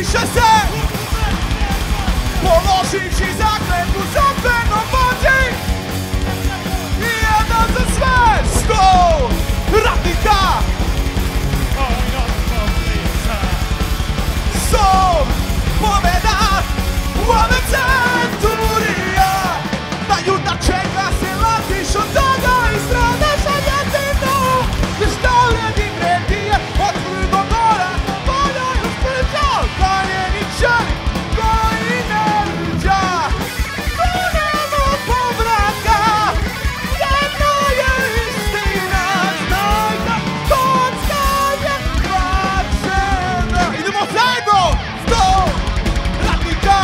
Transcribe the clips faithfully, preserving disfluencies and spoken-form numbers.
Potpiše se položivši zakletvu sopstvenom vođi i jedan za sve sto ratnika. Som pobeda u ove centurija, da juta čeka se latiš od toga i stradaš od jetinu. Pištoljenim redije od Krudog gora, polja još pričao, kaljeni čeli koji ne riđa. Tu nema povratka, jedna je istina, znaj da kocka je plaćena. Idemo zajedno, sto ratnika.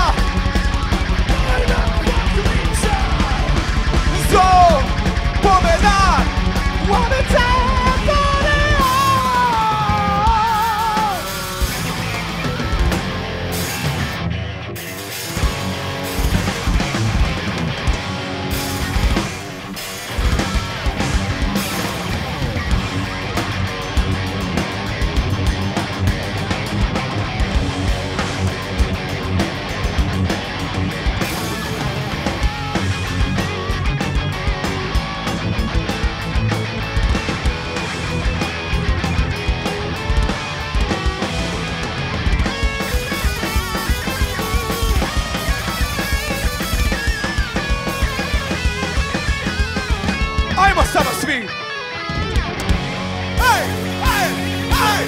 Sto pobeda u ove centurija. Ajmo sada svi! Ej, ej, ej!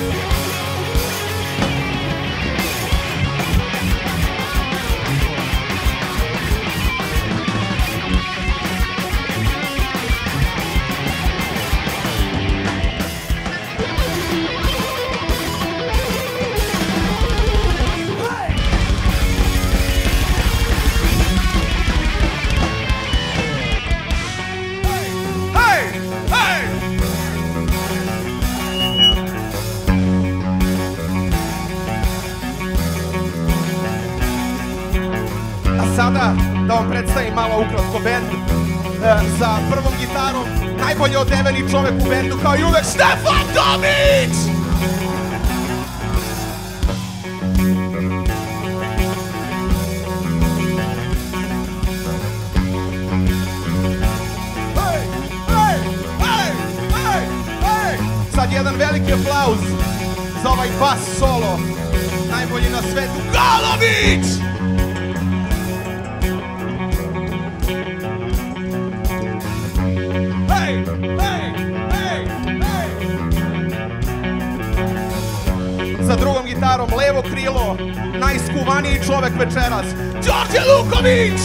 Sada da vam predstavim malo ukratko bend. E, sa prvom gitarom najbolje odeveni čovek u bendu kao i uvek Stefan Tomić! Hej, hej, hej, hej, hej! Sad jedan veliki aplauz za ovaj bas solo, najbolji na svetu, Galović! Hey, hey, hey, hey. Za drugom gitarom levo krilo, najskuvaniji čovek večeras, Đorđe Luković!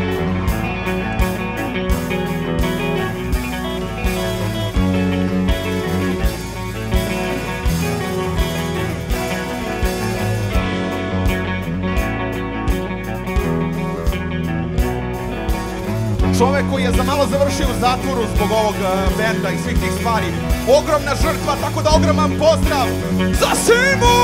Čovek koji je za malo završio u zatvoru zbog ovog uh, benda i svih tih stvari. Ogromna žrtva, tako da ogroman pozdrav za Simu!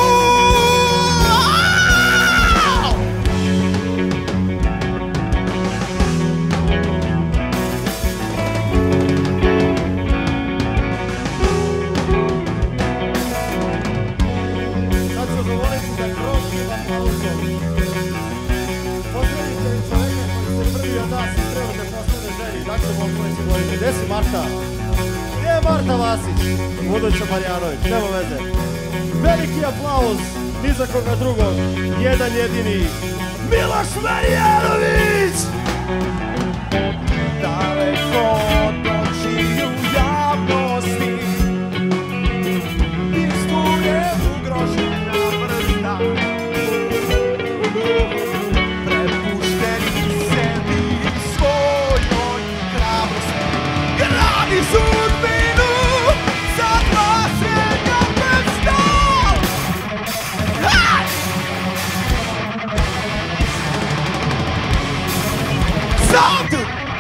Sad ću govoriti da groznim aplauzom pozdravite čoveka koji se prvi od nas i treba da postane ženi. Dakle, mom koji će govoriti, gde si Marta? Gdje je Marta Vasić? Buduća Marjanović, nema veze. Veliki aplauz, ni za koga drugog, jedan jedini, Miloš Marjanović! Daleko od očiju javnosti istuje ugrožena vrsta, prepušteni sebi svojoj hrabrosti, gradi sudbinu za dva svijeta prsta. Sad!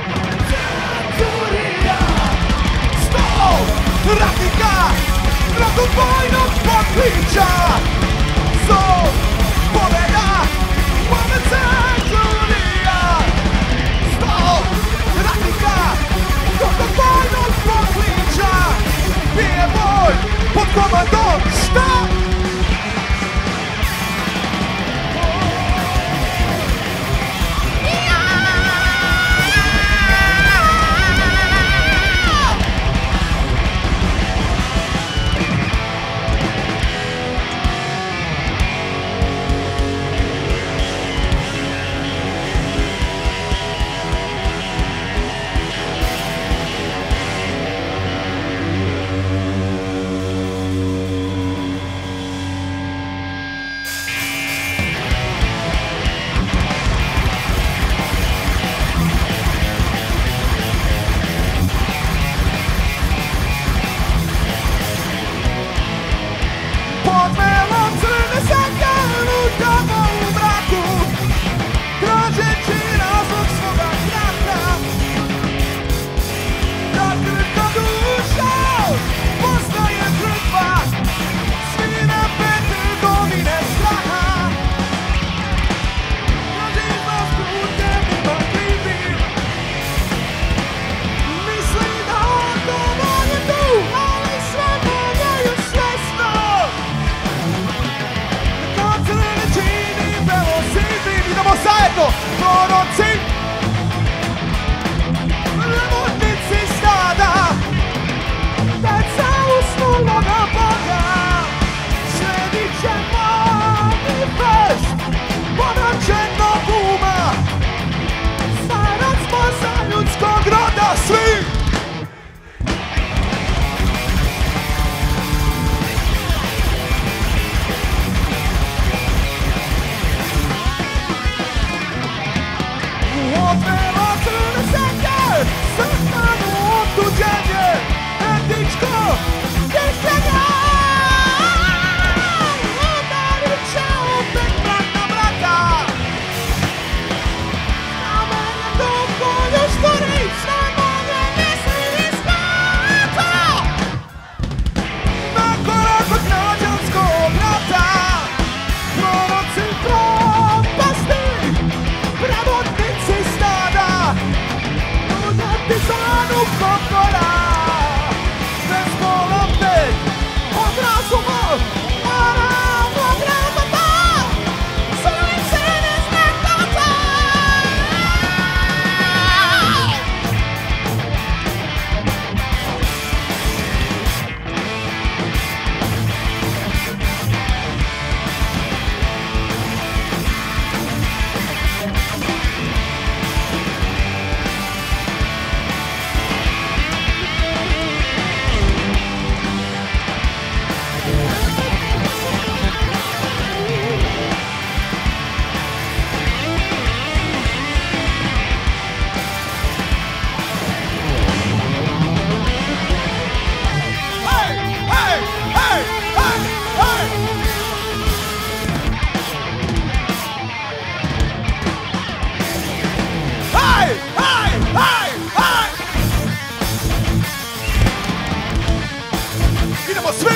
Ratnika, dragovojnog pokliča, zov pobeda u ove centurija. Sto ratnika, dragovojnog pokliča, bije boj pod komandom šta? jedno, proroci, vodnici stada, deca usnuloga Boga, sledit ćemo manifest pomračenog uma, starac spoza ljudskog roda, svi! Odvela crne seke, srpanu otuđenje, etičko mišljenje. Udarit će opet brat na brata, znamenje dok bolju štori, sve moje misli iskata. Nakon rakog građanskog rata, proroci propasti, prevodnici stada, udati zanu kokora, bez pola pet, od razuma, naravnog rabata, svojim se ne znakata. Idemo svi!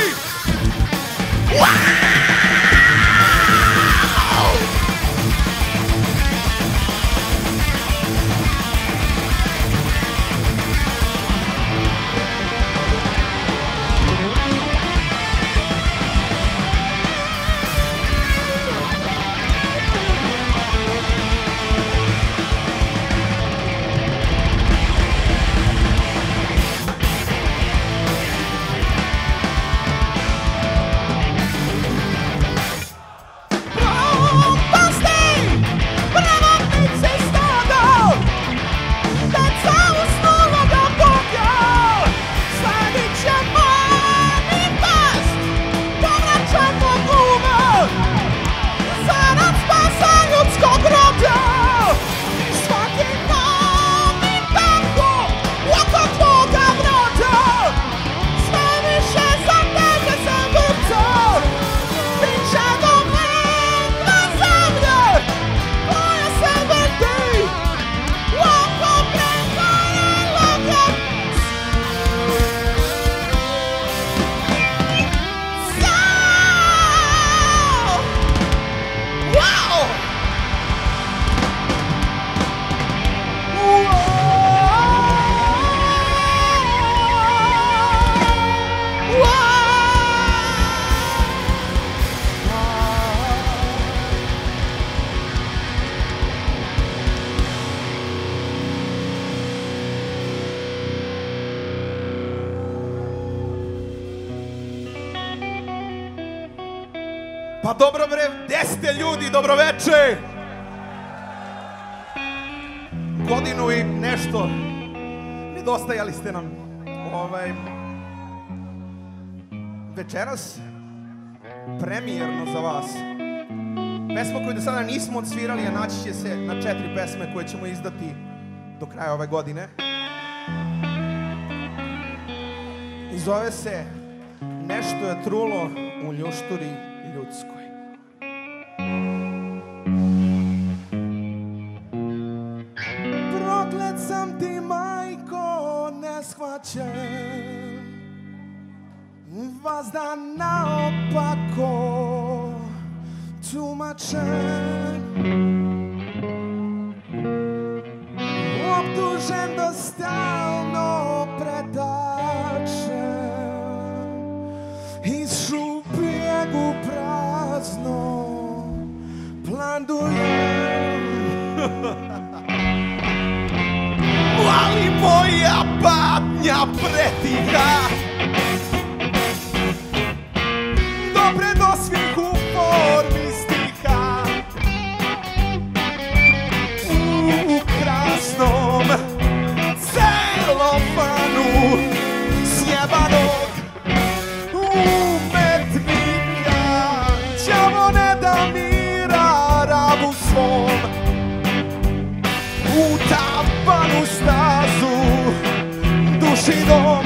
Pa dobro bre, gde ste ljudi, dobroveče! Godinu i nešto, nedostajali ste nam. Ovaj, večeras, premijerno za vas. Pesma koju do sada nismo odsvirali, a naći će se na četiri pesme koje ćemo izdati do kraja ove godine. I zove se Nešto je trulo u ljušturi ljudskoj. Proklet sam ti, majko, neshvaćen, vazda naopako tumačen, optužen da stalno pretačen, iz šupljeg u prazno plandujem. moja patnja pretiha. Dobre do svih u formi stiha. U krasnom celofanu sjebanog umetnika. Ćamo ne da mira rabu svom u tapanu stazu duši dom.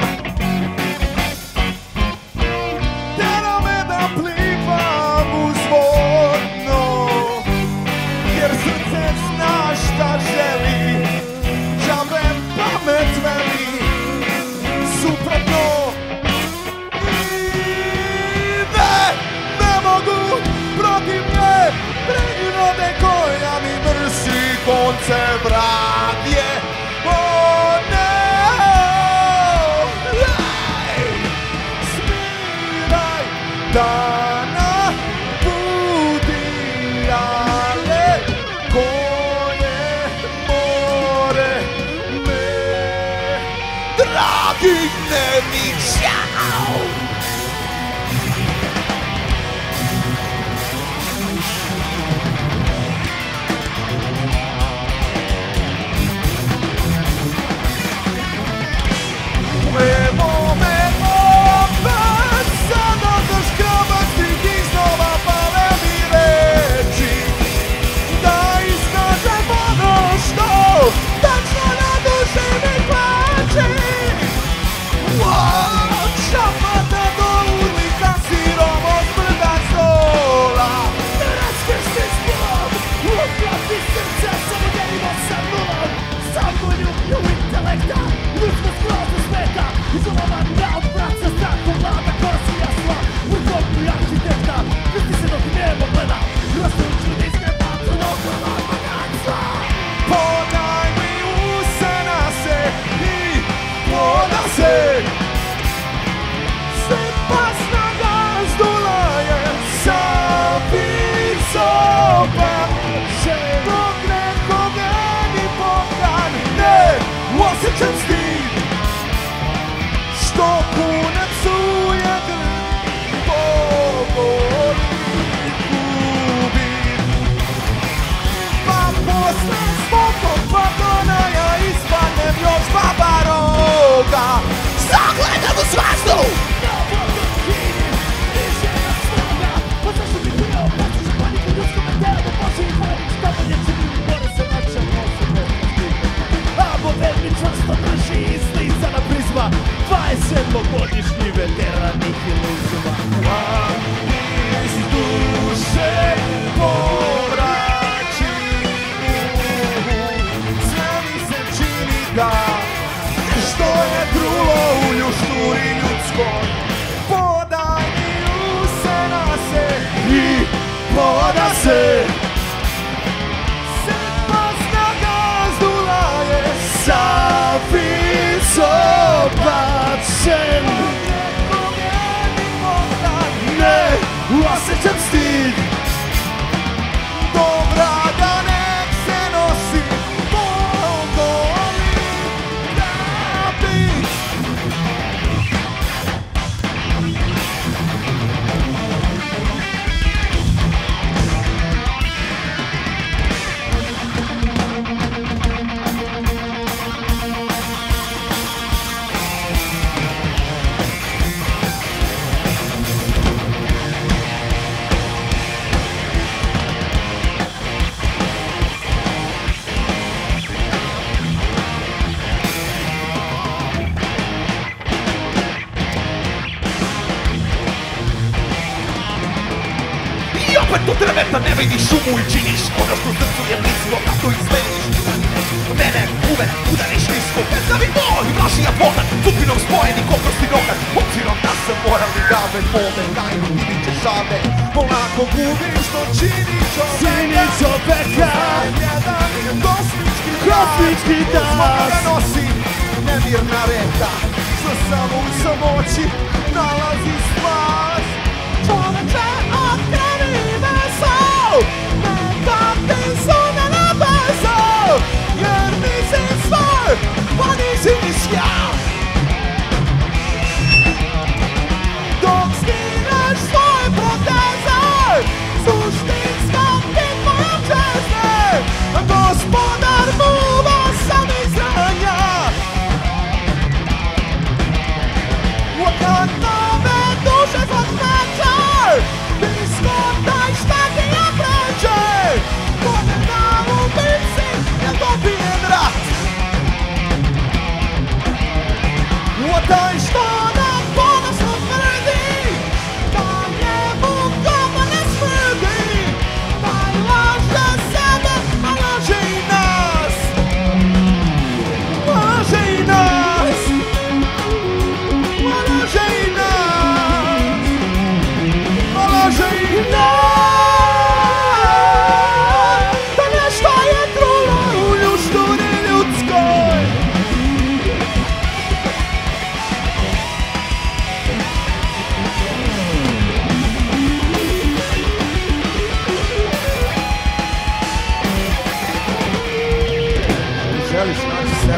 Tera me da plivam uzvodno, jer srce zna šta želi, džabe pamet veli suprotno. I ne, ne mogu protiv nje, prirode koja mi mrsi konce vradje. O ne, ej, smiraj dana budi, ale koje more me dragi dnevnik šao. Evo me opet sada zaškrabat svih iznova pale mi reči, da iskažem ono što tačno na duši mi plači. Čapata do ulika sirom od brda stola, Raskršti zbog, ukrati srce, samo delimo sa nulom. Samo ljublju intelekta, ljudskost grozu sveta, izolovan od praca, strahom vlada kosi jasla. U dobu arhitekta, vrti se dok nebo gleda, rastujući niske bacu okolo bogatstva. podaj mi usena se i poda se. Pasna gazdula je sapicopa, še dok nekoga ni pogan. Ne osjećam stid, što puno psuje grb, povoli gubi. Pa posle svog vagona ja ispadnem još baba roga. Zagledam u svazdu, čvrsto drži i slizana prizma, dvadeset sedmogodišnji veteran nihilizma. iz duše povraći, sve mi se čini da što je trulo u ljušturi ljudskoj. Podaj mi usena se i poda se. Pasna gazdula je sapico bačen, ne osjećam stid, dobra da nek se nosi pogoli krabić. Opet to treveta, ne vidiš šumu i činiš ono što srcu je blisko, kako izmeniš. Mene uvek udariš nisko, bezavi bol i vlašija pogled, sudbinom spojeni ko prsti nokat. Obzirom da sam moralni gaven, pome tajnu vidit ćeš šave, polako gubiš što čini čoveka. Čini čoveka, jedan kosmički kosmički dan, uz das. ga nosi nemirna reka, što samo u samoći nalazi spas. Čoveče, okreni vesel, neka ti sune na bezel, jer nisi sve, pa nisi ni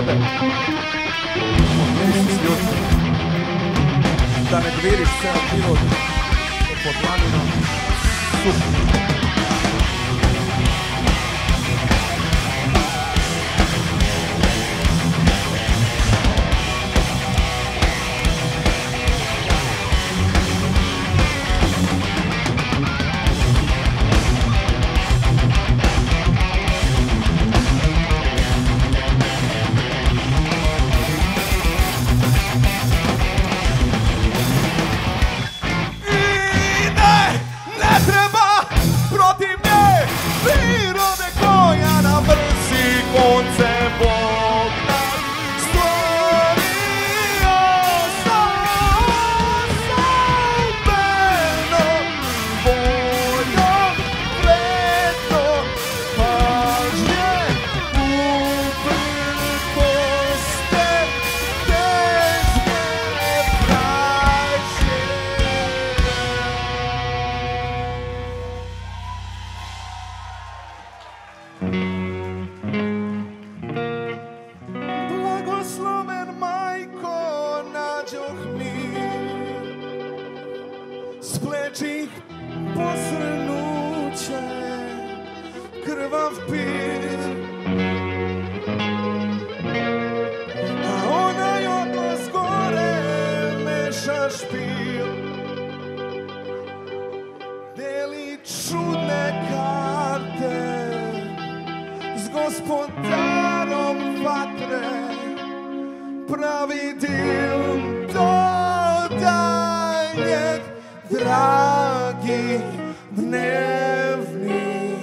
tebe. Isus ljuti. Da ne dviriš ceo život pod planinom sušu. Spleči posrnuće, krvav pir, a onaj odnos gore meša špil, deli čudne karte s gospodarom vatre, pravi dil do daljnjeg dragi dnevniče.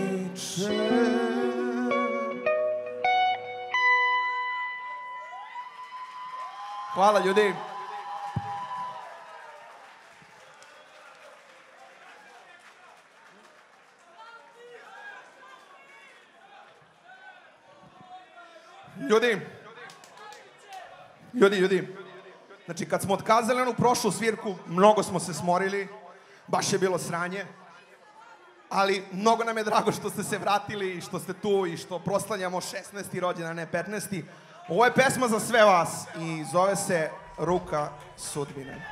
Hvala ljudi. Ljudi. Ljudi, ljudi. Znači, kad smo otkazali onu prošlu svirku, mnogo smo se smorili, baš je bilo sranje, ali mnogo nam je drago što ste se vratili i što ste tu i što proslavljamo šesnaesti rođendan, ne petnaesti. Ovo je pesma za sve vas i zove se Ruka sudbine.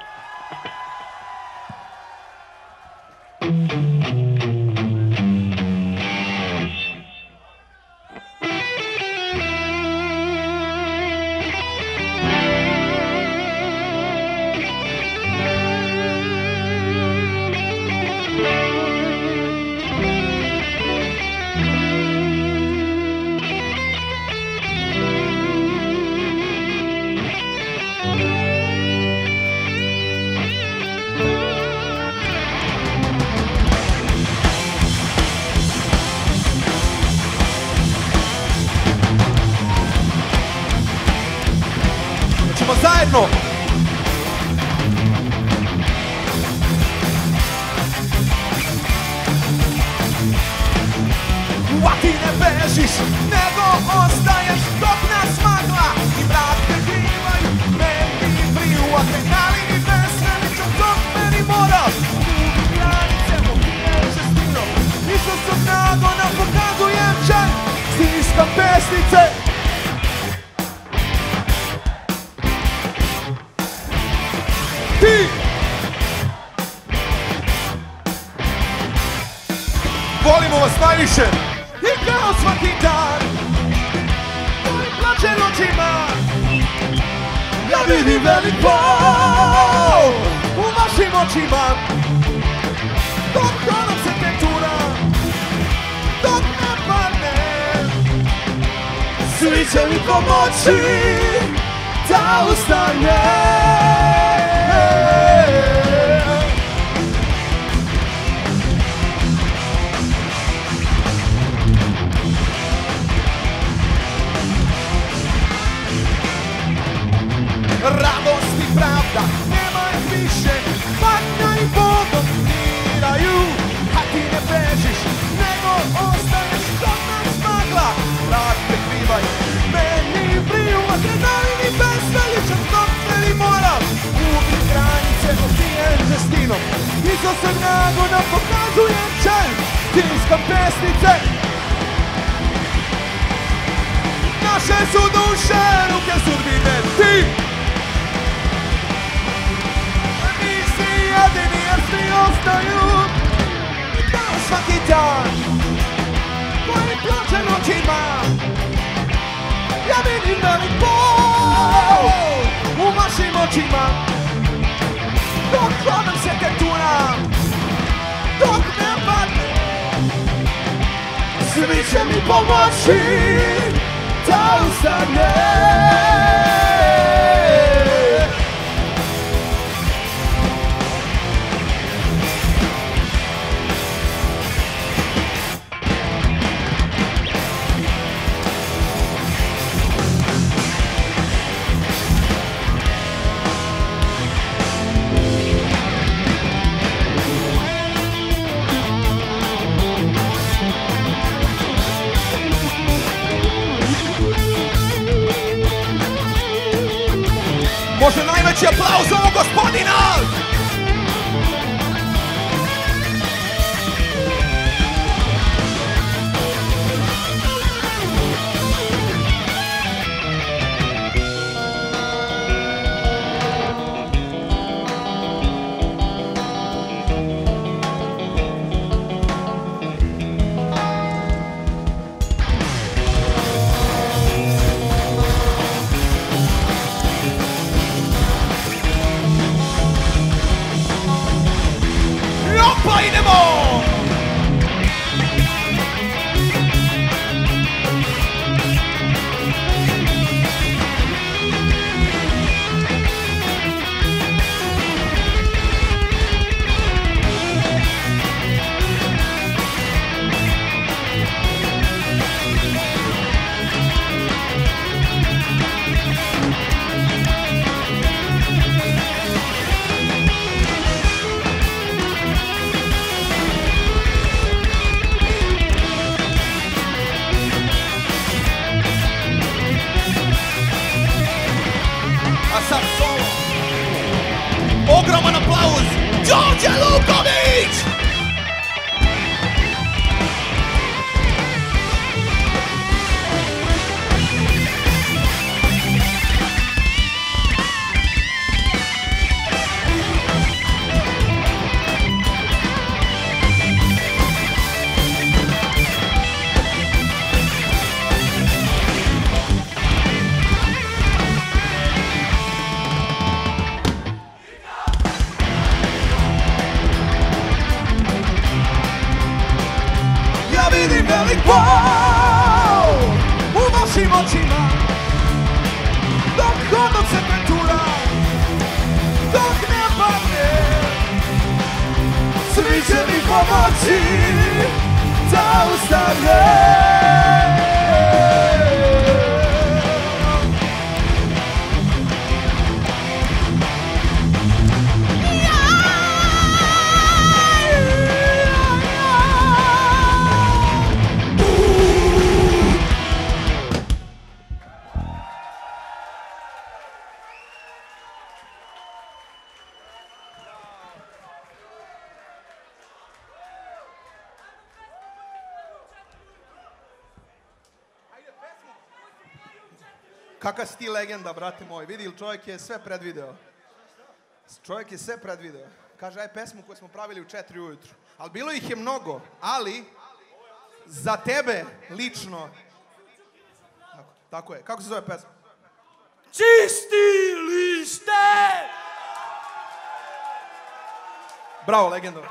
Zajedno! A ti ne bežiš, nego ostaješ dok nas magla i mrak prekrivaju, meni vriju adrenalin i veseličan dok meni mora dugi granice mobilne žestino. Isusom nagona pokazujem čaj, stiskam pesnice. Ti! Volimo vas najviše! I kao svaki dan mojim plaćen očima ja vidim velik bol u vašim očima. Dok konom se tentura, dok ne padne, svi će mi pomoći da ustane. Radost i pravda, nema ih više, patnja i bol dominiraju. A ti ne bežiš, nego ostaješ dok nas magla mrak prekrivaj. Meni vriju adrenalin i bezveličan dok meni mora ubit granice obijen žestinom. Izo se nagona pokazujem čaj, tiskam pesnice. Naše su duše ruke očima, dok hodam se te turam, dok ne padne. Svi će mi pomoći da ustane. Može najveći aplauz ovog gospodina! Pa idemo! Sad solo. Ogroman aplauz Đorđe Luković! Vidim velik bol u vašim očima, dok hodam se pretura, dok ne padne. Svi će mi pomoći da ustane. Kakav si ti legenda, brate moj, vidi, čovjek je sve predvideo. Čovjek je sve predvideo. Kaže, aj pesmu koju smo pravili u četiri ujutru. Ali bilo ih je mnogo, ali za tebe lično. Tako, tako je. Kako se zove pesma? Čisti lište! Bravo, legendo.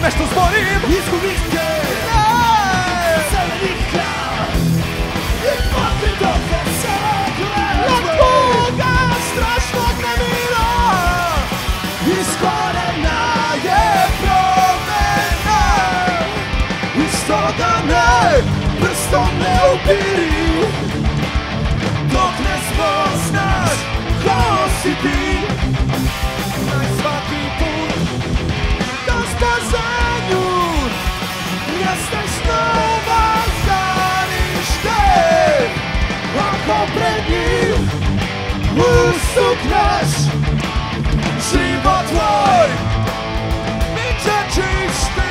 nešto zborim. Izgubite sebe nikad i pati do vesela Od Boga strašnog nemira iz korena je promena. Iz toga ne, prstom ne upiri, dok ne spoznaš ko si ti. Znaj svaki put da spasenju jeste snova stanište. Ako pred njim ustukneš, život tvoj bit će čisti.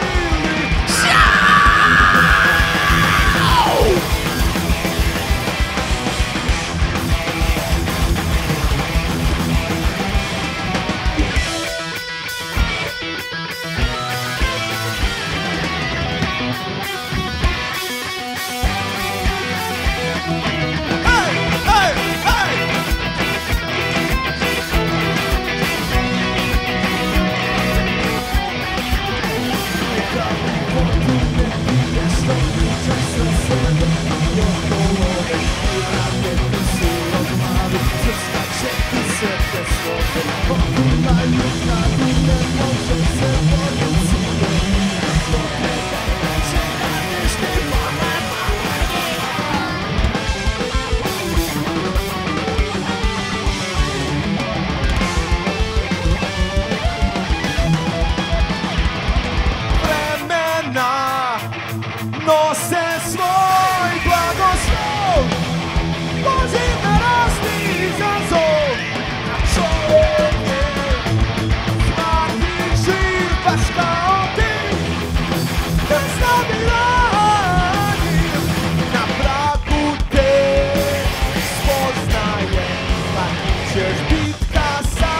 Nose svoj blagoslov, vozi na razni izazov. Čovjek je svaki živ baš kao ti, kad znamenani na pragu te spoznaje, pa ćeš bit kasa.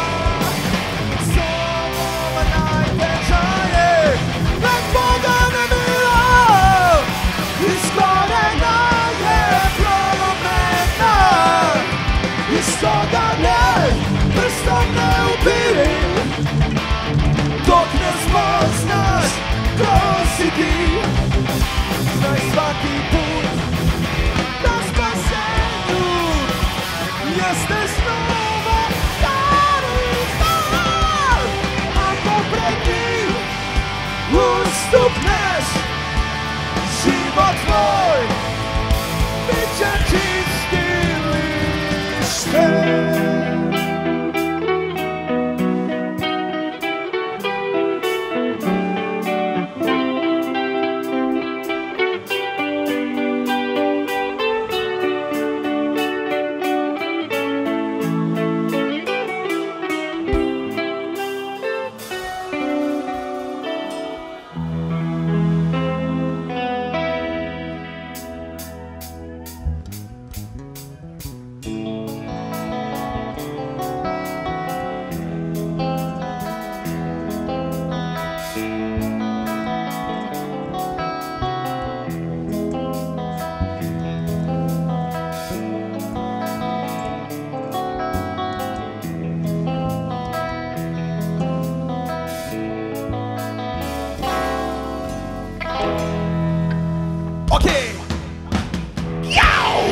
Sobom najteža je, nek Boga ne mira. Iz korena je promena, iz toga ne, prstom ne upiri, dok ne spoznaš ko si ti. Znaj svaki put da spasenju jeste snova staništa. Ako pred njim ustukneš, život tvoj bit će čistilište. Okay. Yow!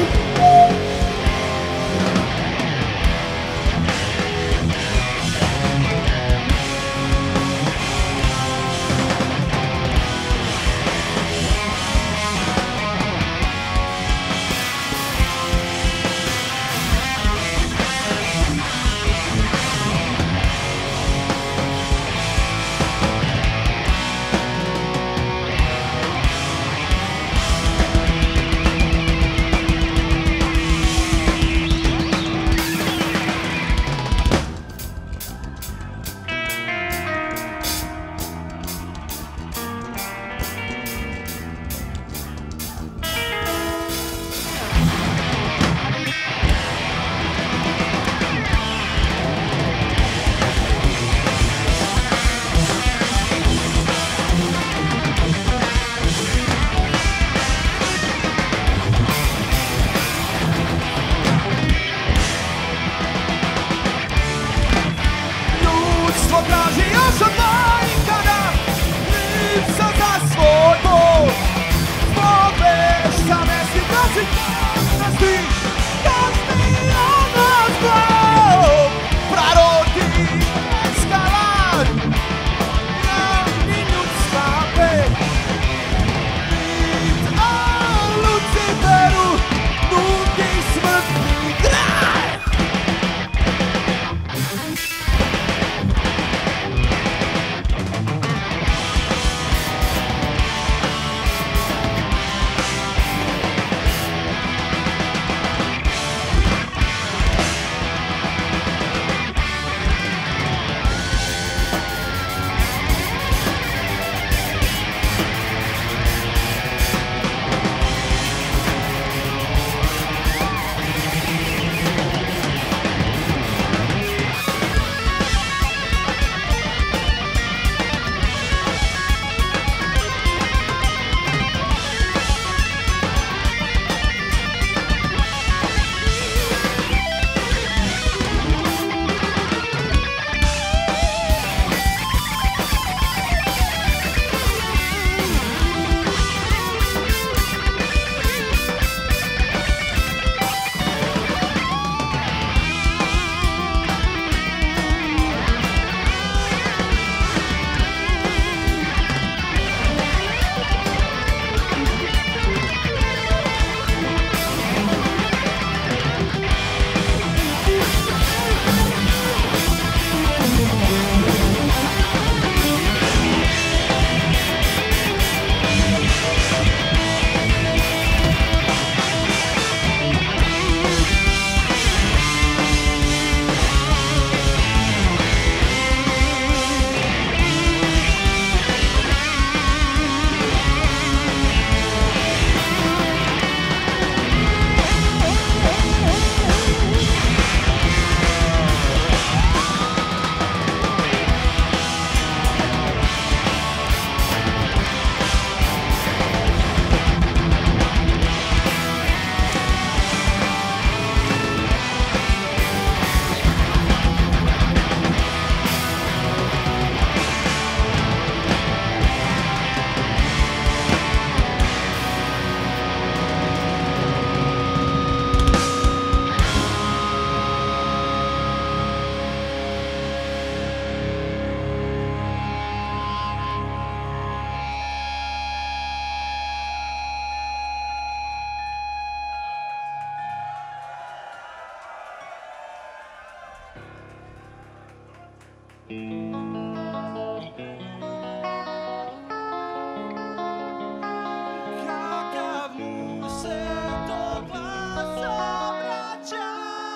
Kakav mu se to glas obraća.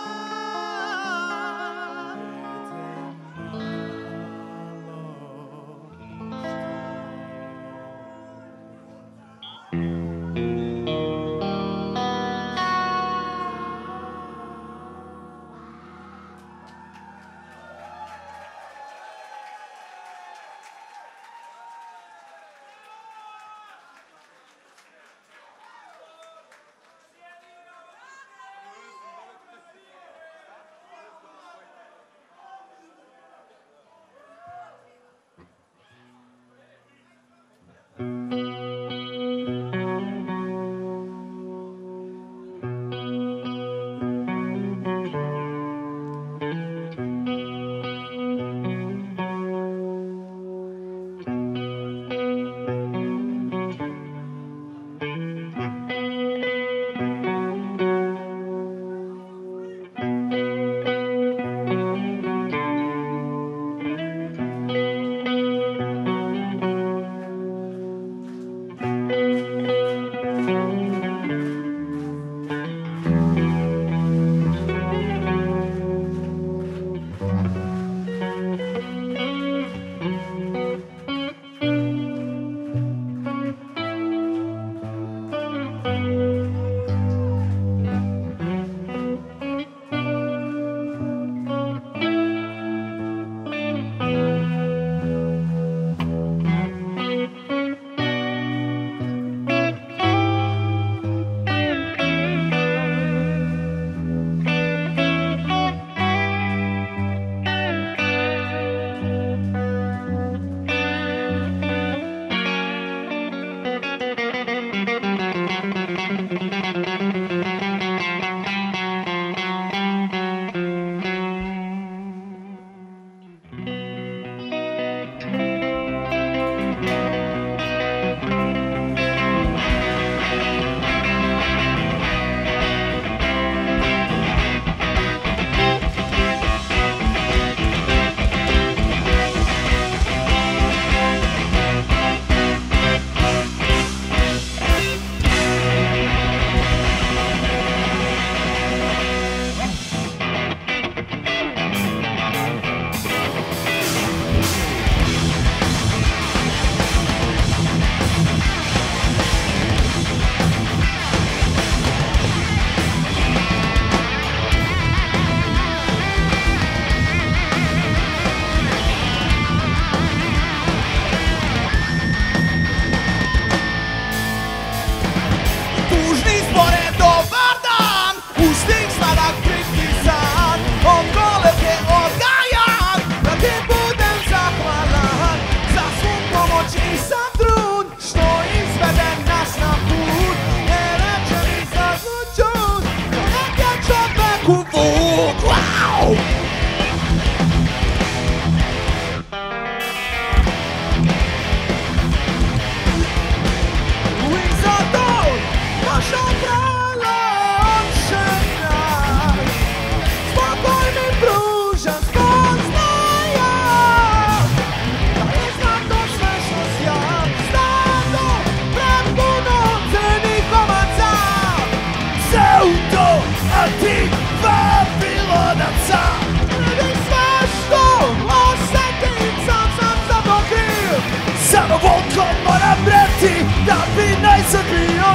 Samo volkom moram breti da bi najzad bio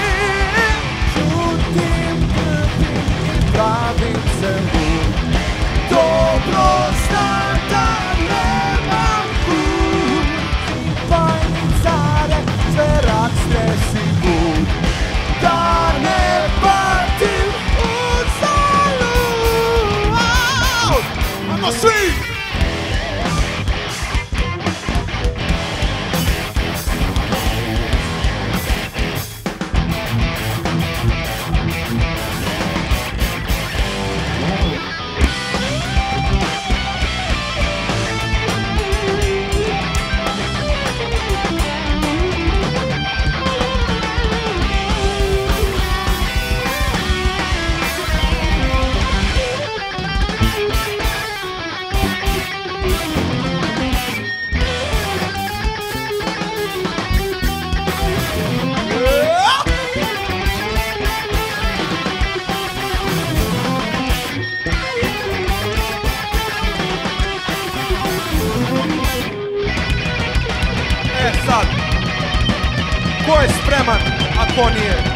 živ. Šutim, trpim i pravim se lud. Dobro znam da nemam put. Bajnicare, zverak, stres i bud. Da ne patim u zalud. Ajmo svi! Ko je spreman, a ko nije?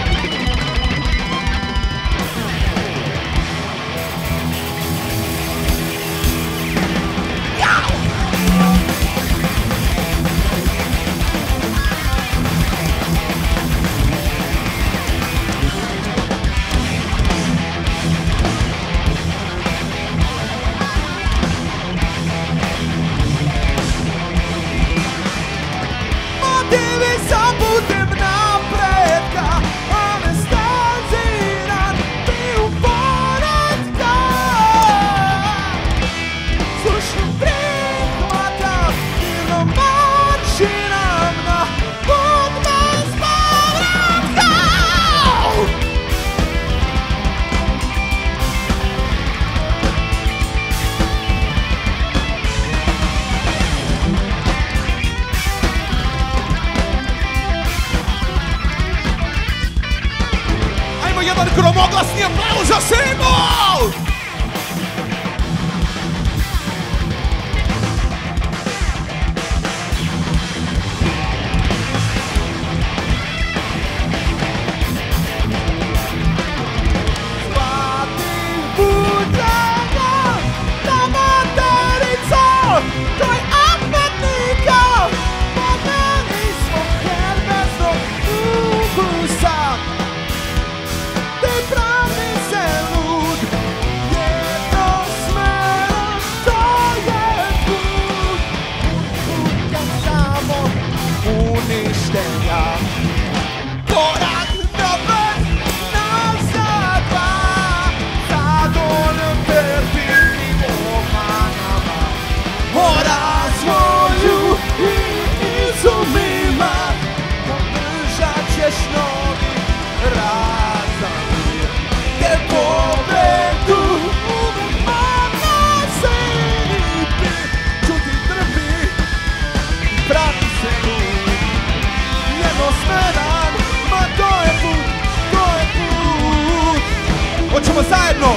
Gromoglasni aplauz za Simon! Hoćemo zajedno!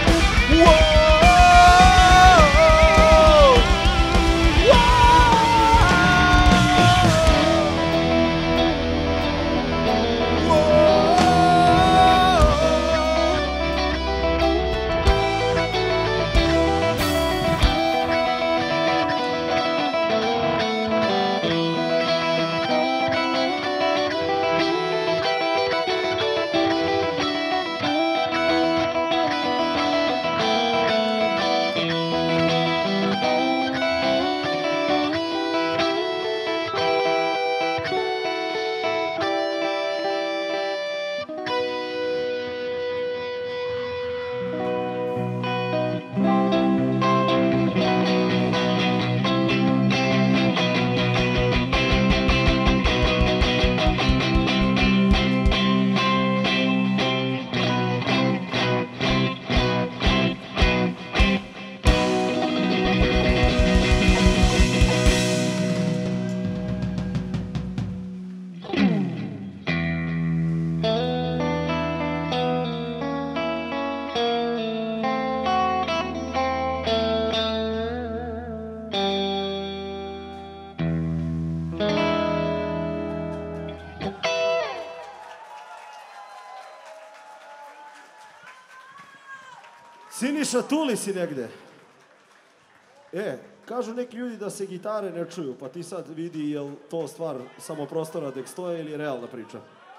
Siniša, Tuli si negde. E, kažu neki ljudi da se gitare ne čuju, pa ti sad vidi je li to stvar samo prostora dek stoje ili je realna priča.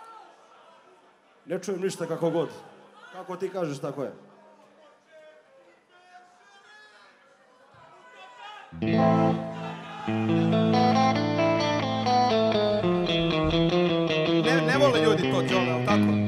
Ne čujem ništa kako god. Kako ti kažeš, tako je. Ne, ne vole ljudi to, Đole, ali tako?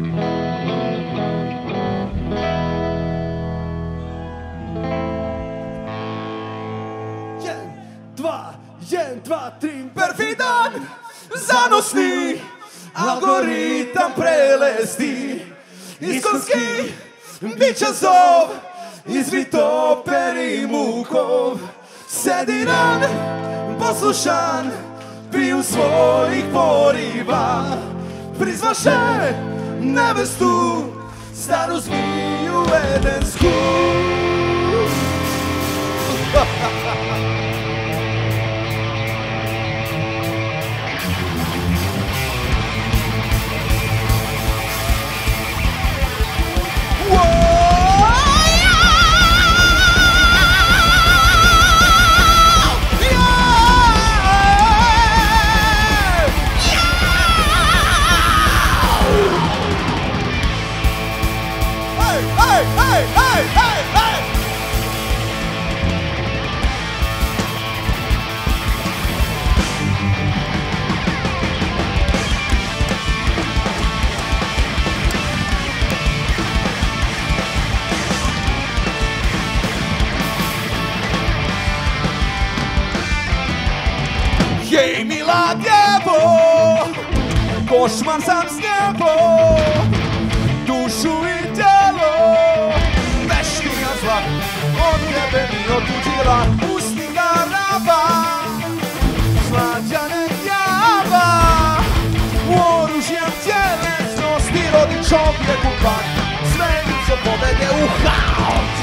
Jedan, dva, tri, perfidan, zanosni, algoritam prelesti, iskonski, bića zov, izvitoperi mukov, sediran, poslušan, piju svojih poriva, prizvaše nevestu, staru zmiju edensku. Jej, milá djevo, košmar sam s nebo, dušu i tijelo, veština zla, od tebe mi otuđila, usnika raba, slađane djava, u oružjem tjelesnosti rodi čovjeku pak, sve mi se povede u haos.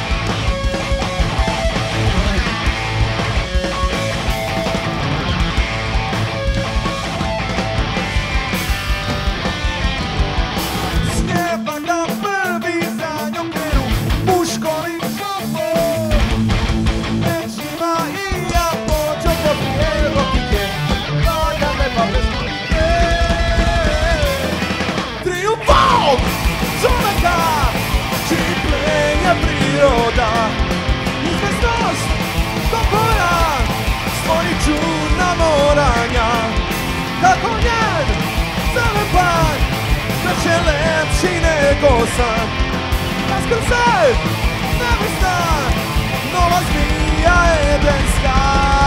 Priroda, izvesnost do boja, stvorit ću namoranja, kako njen zalepan, da će lepši nego san. Raskrse, nebesna, nova zmija edenska.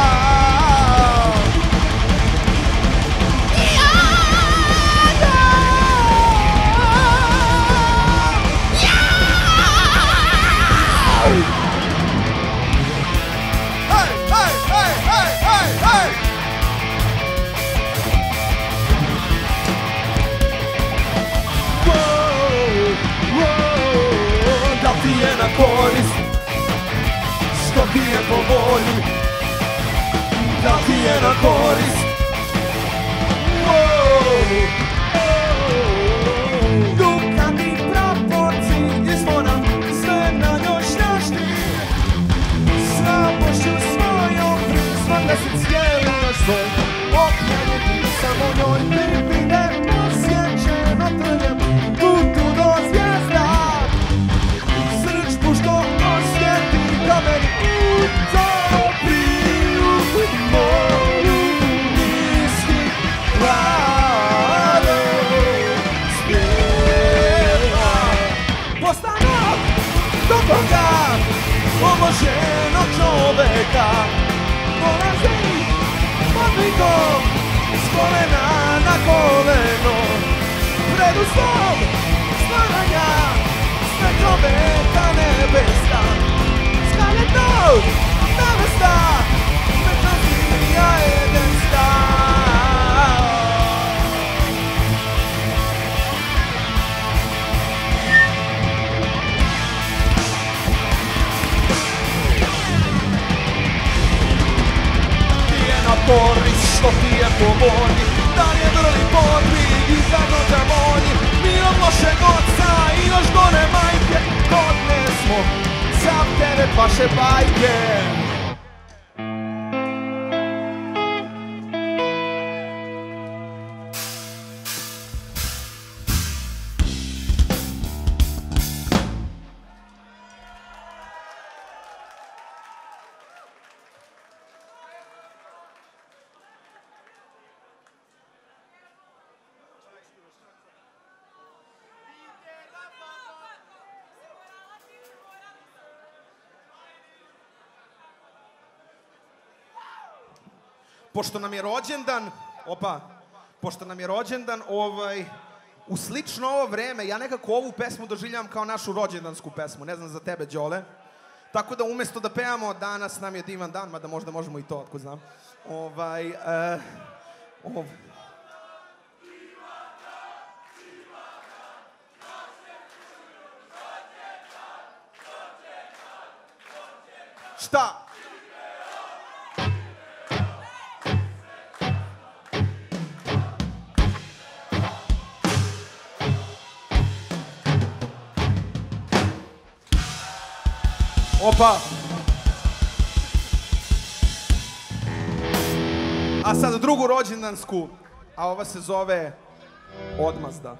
Na korist, što ti je po volji, da ti je na korist. Dukati proporci izvona, sve na njoj štašti, slabošću svojom prizvan da se cijeli naš svoj. Okrenuti samo njoj, baby, ne osjećeno trljem, putu do zvijezda. Što osjeti da meni utopi u moru niskih hlade spjeva. Postanog do toga oboženog čoveka dolazi podvikom s kolena na koleno pred uslov stvaranja čoveka nebeska, skaletnog nevesta, večna zmija edenska. Ti je na korist, što ti je po volji, dalje vrli podvig i zagođa volji, mi od lošeg oca i još gore majke, podnesmo sam teret vaše bajke. Pošto nam je rođendan, opa, pošto nam je rođendan, ovaj, u slično ovo vreme, ja nekako ovu pesmu doživljavam kao našu rođendansku pesmu, ne znam za tebe, Đole. Tako da umjesto da pevamo danas nam je divan dan, mada možda možemo i to, otko znam. Ovaj, uh, ov... Šta? Opa! A sad drugu rođendansku, a ova se zove Odmazda.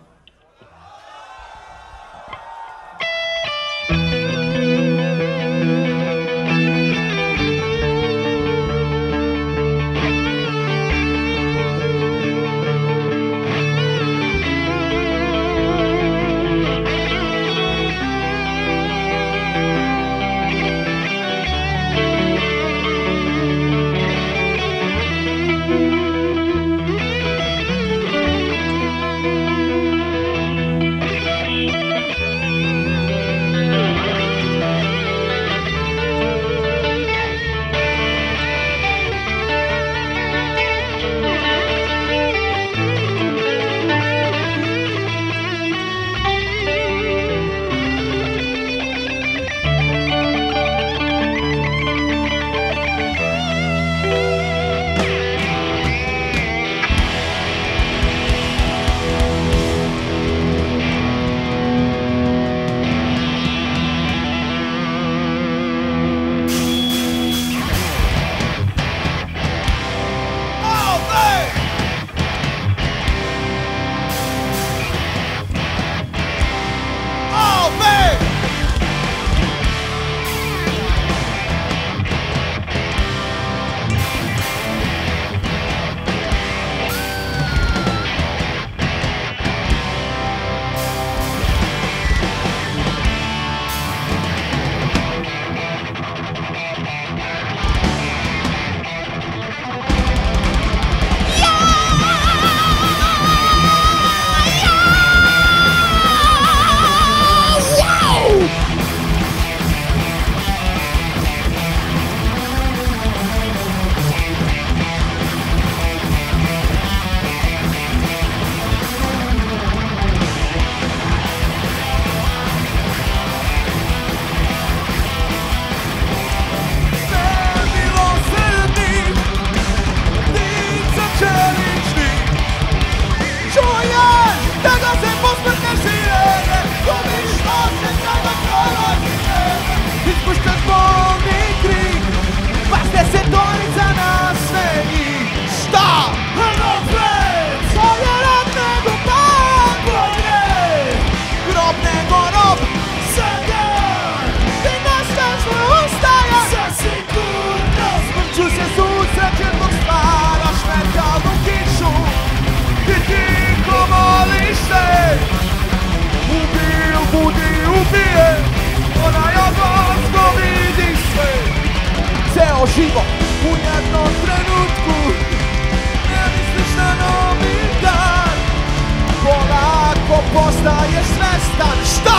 Ceo život u jednom trenutku ne misliš na novi dan. Polako postaješ svestan. Šta?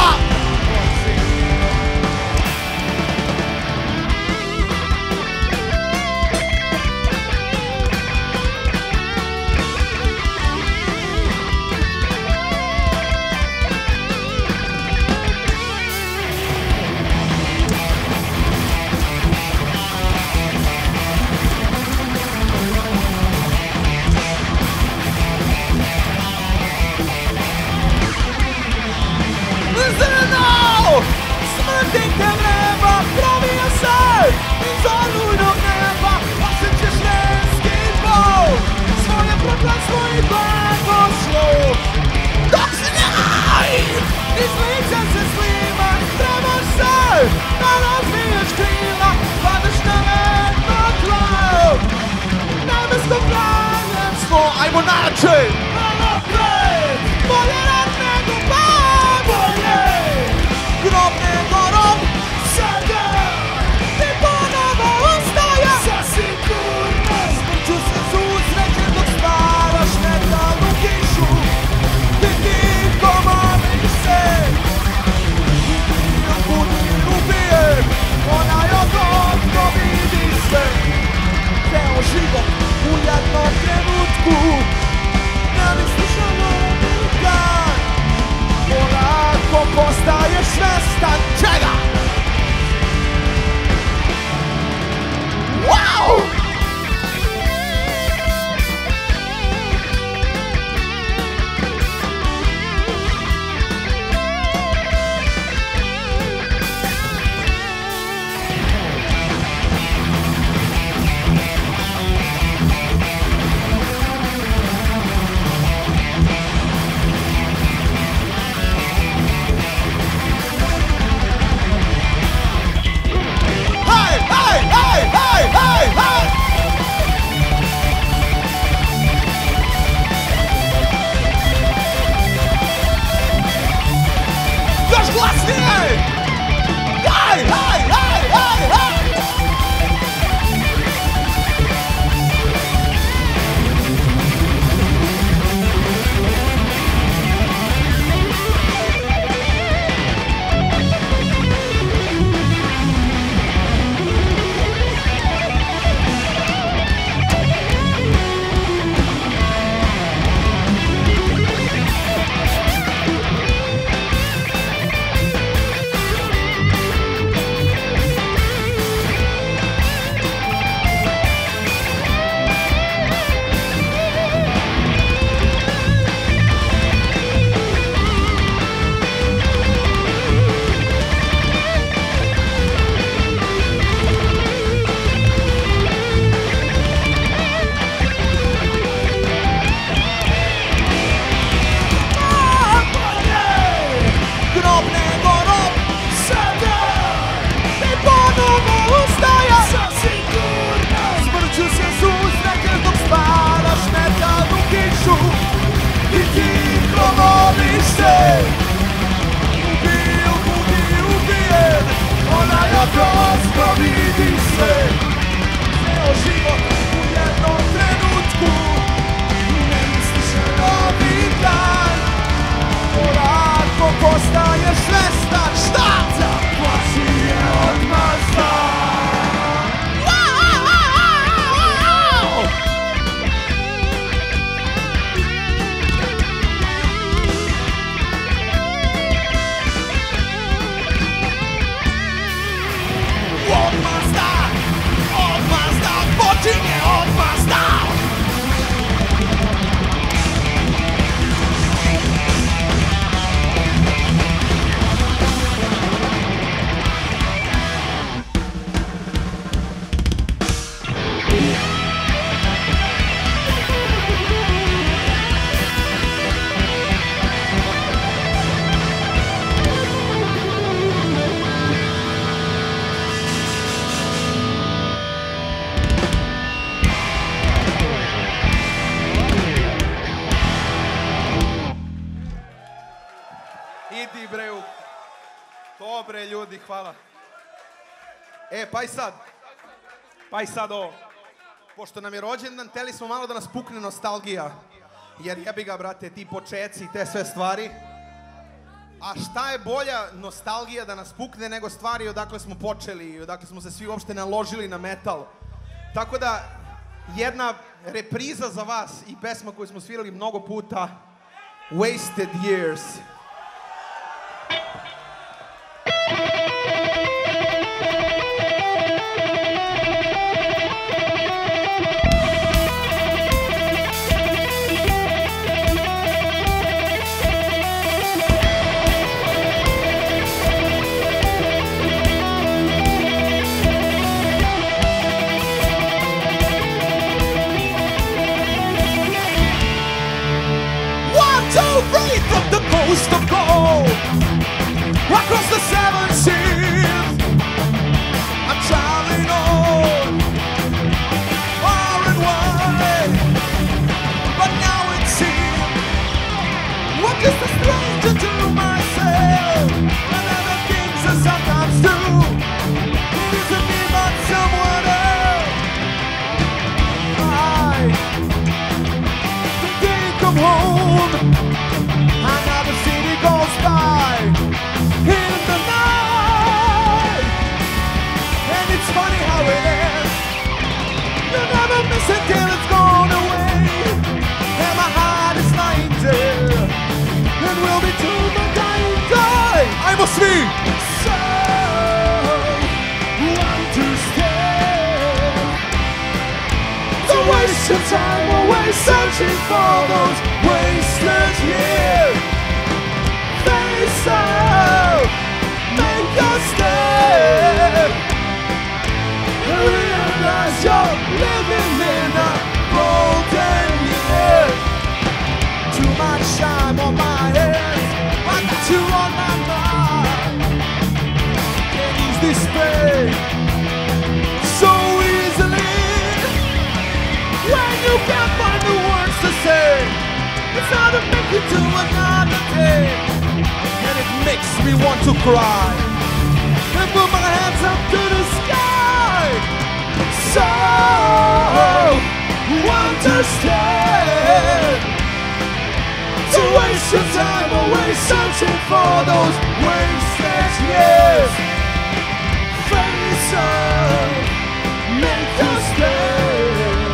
Smrti te vreba, provija se iz olujnog neba, osjećaš neski bol, svoje prokletstvo i blagoslov. Dok si njaj, iz lica se slima, trebaš se da razvijaš krila, padaš na ledno tlo. Nebesko kraljevstvo, ajmo način! Napred! Bolje rad nego pad! Bolje! Grob nego rob, sada ti ponovo ustaje. Zasigurno smrću se susreće dok spavaš metalnu kišu. Ti tiho mamiš se, ubije, ubije, ubije. Onaj odotno vidi se. Ceo život u jednom trenutku ne misliš na novi dan. Polako postaješ svestan čega? Wow! Idi bre u... Dobre ljudi, hvala. E, pa i sad. Pa i sad ovo. Pošto nam je rođendan, hteli smo malo da nas pukne nostalgija. Jer jebi ga, brate, ti počeci i te sve stvari. A šta je bolja nostalgija da nas pukne nego stvari odakle smo počeli i odakle smo se svi uopšte naložili na metal. Tako da, jedna repriza za vas i pesma koju smo svirali mnogo puta, Wasted Years. From the coast of gold, across the seven seas, I'm traveling on, far and wide. But now it seems, what does the stranger do myself? And other things I sometimes do, it isn't me but someone else. I think I'm home. Another city goes by in the night, and it's funny how it ends. You never miss it till it's gone away, and my heart is lying there, and will be till my dying day. I must be so understand. Don't waste your time away searching for those wasted years. Face out, make a step, realize you're living in a golden year. Too much time on my hands, I got you on my mind. Can't use this pain so easily when you can't find the words to say. It's hard to make it to another day, and it makes me want to cry and put my hands up to the sky. So understand, to waste your time away searching for those wasted years. Face up, make a stand,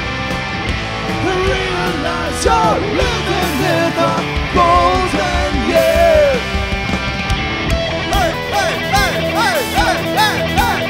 realize you're living in a golden year. Hey, hey, hey, hey, hey, hey, hey.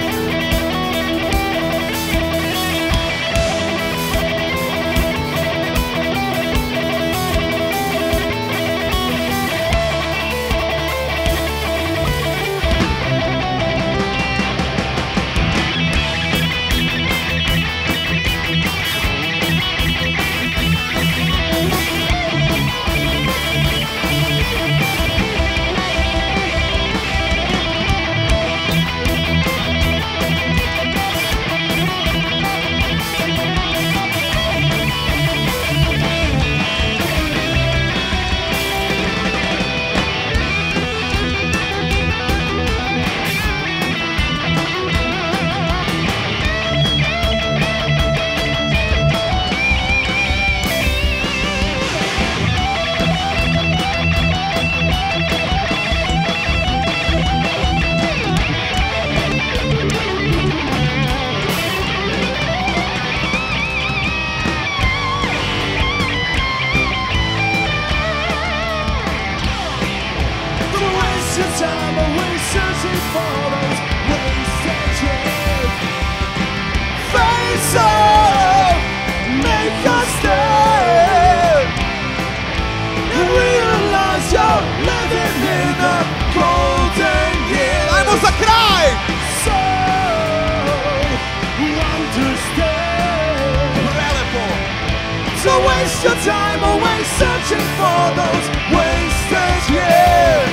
Waste your time away searching for those wasted years.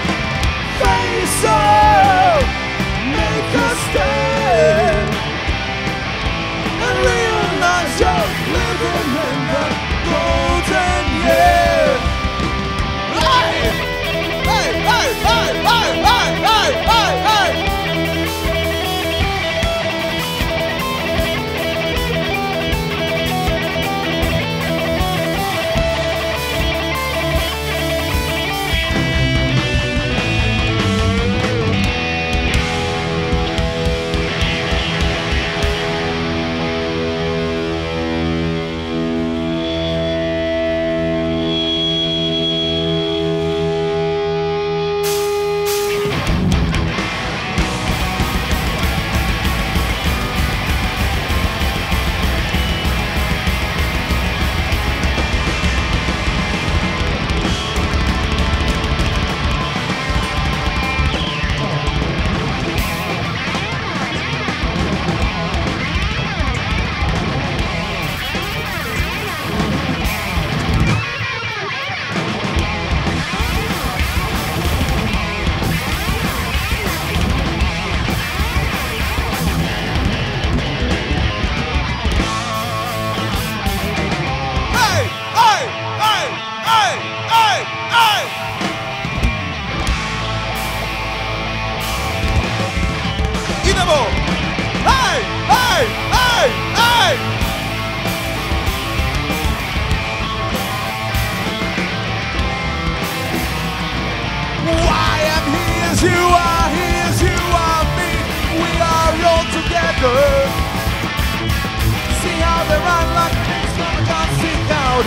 Face up, make a stand, and realize you're living in the golden years. Hey, hey, hey, hey, hey, hey, hey, hey, hey.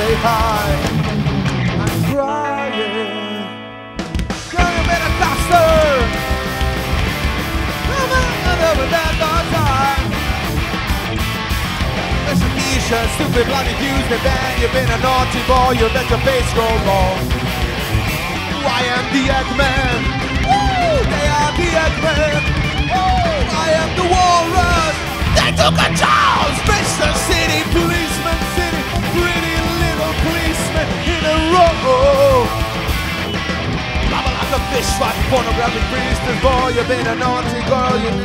say hi. I'm crying. Girl, you better faster. Come on, over that dog time. Listen, Misha, stupid bloody Tuesday band. You've been a naughty boy, you let your face go long. I am the Eggman. Woo! They are the Eggman. Woo! I am the walrus. They took a Charles, Mister City policeman, city, pretty little policeman in a row. I'm like a fish fight, pornographic priestess boy. You've been a naughty girl. You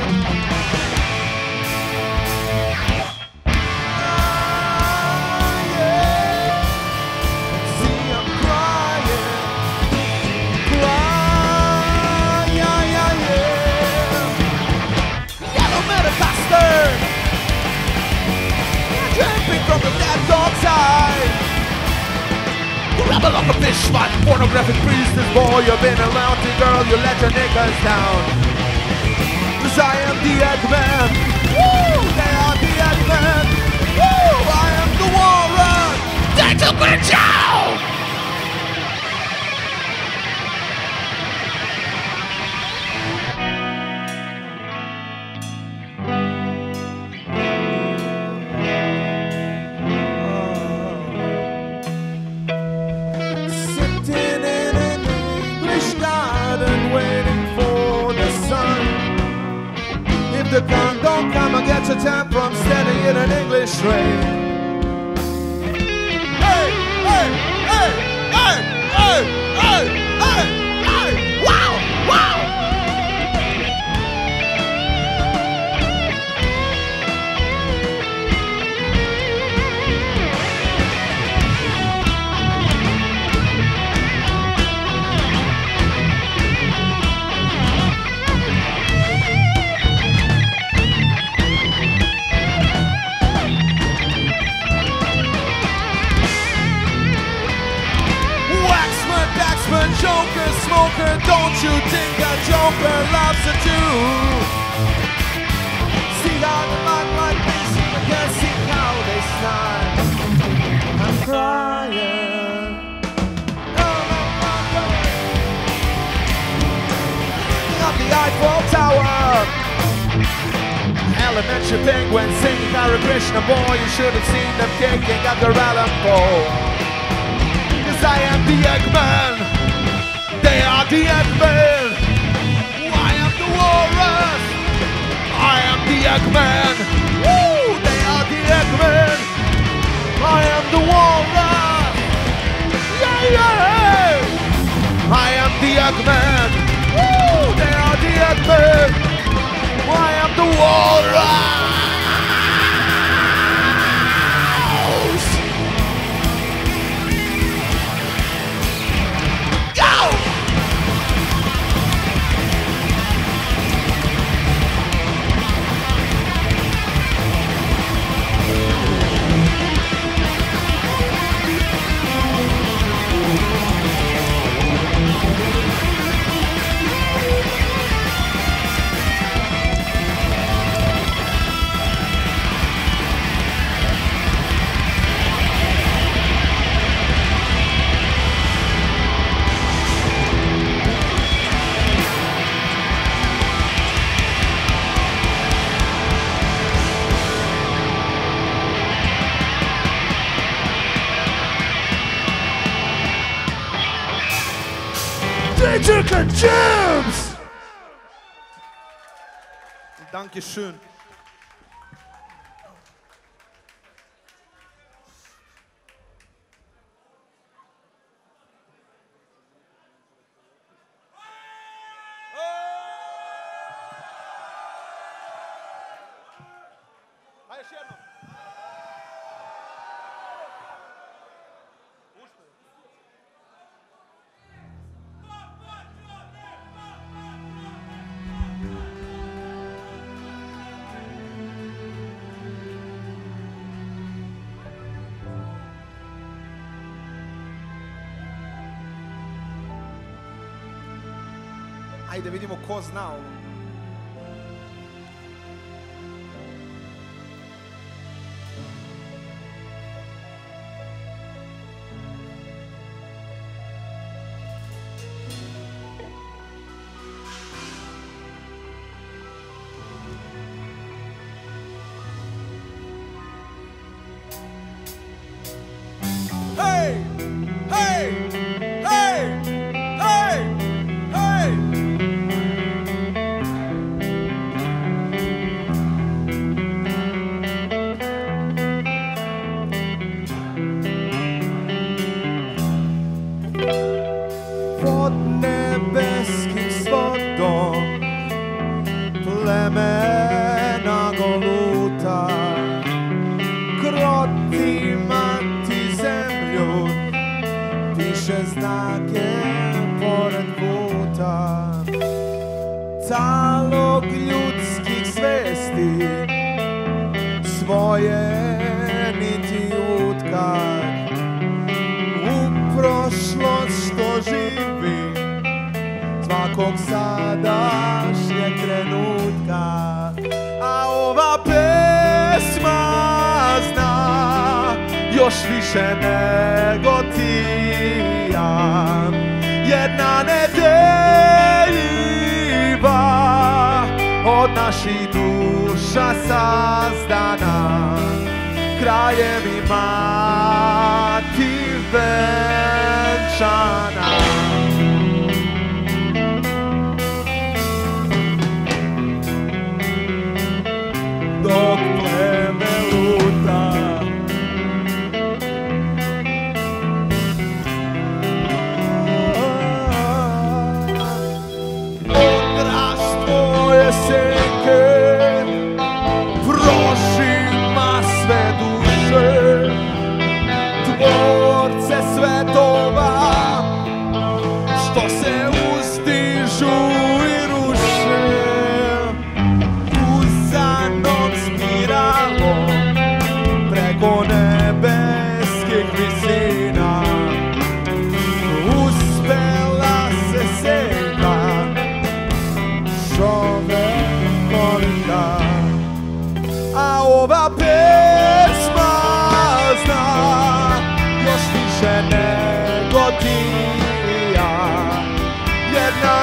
from the dead dog's eye. Rebel like a fish fight, pornographic priestess boy. You've been a naughty girl, you let your niggas down. Cause I am the Eggman. Woo! They are the Eggman. Woo! I am the walrus. They took me down. The gun don't come and get your time from standing in an English train. Hey, hey, hey, hey, hey, hey, hey, hey, wow, wow. Joker, smoker, don't you think a joker loves to do? See how the limelight makes you, I can't see how they smile. I'm crying. Oh, no, no, no. Up the Eiffel Tower. Elementary penguins singing Hare Krishna, boy, you should have seen them kicking up the Allen pole. Cause I am the Eggman. They are the Eggman. I am the walrus. I am the Eggman. Woo! They are the Eggman. I am the walrus. Yeah, yeah. I am the Eggman. Woo! They are the Eggman. I am the walrus. Digital Gems! Dankeschön. Ajde vidimo ko zna ovo. puta, krotima ti zemlju, piše znake pored puta. Talog ljudskih svesti svoje niti utkak u prošlost što živi svakog sadašnjeg trenutka. A ova pesma zna još više nego ti i ja, jedna nedeljiva od naših duša sazdana, krajem imati venčana. Dok pleme luta, odraz tvoje senke prožima sve duše, tvorce svetova što se uzdižu i ruše. Uzanom spiralom preko nebeskih visina uspela se senka čovekovika. A ova pesma zna još više nego ti i ja, jedna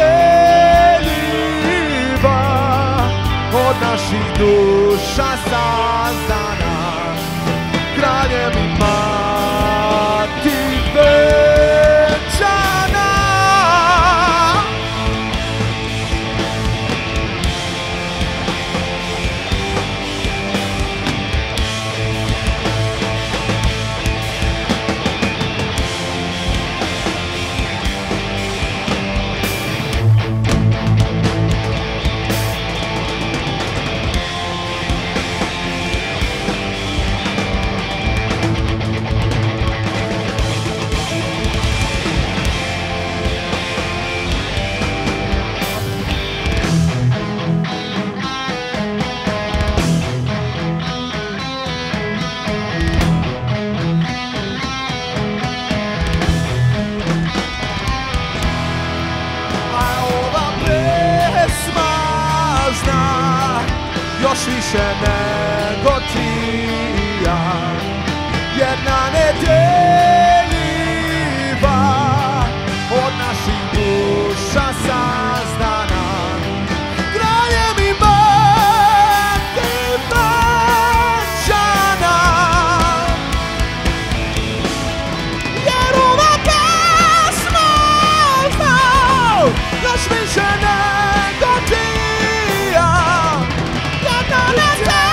nedeljiva od naših duša sazdana, kraljem imati venčana. Još više nego ti i ja, jedna nedeljiva od naših duša sazdana, krajem imati venčana. Jer ova pesma zna još više nego ti i ja, jedna nedeljiva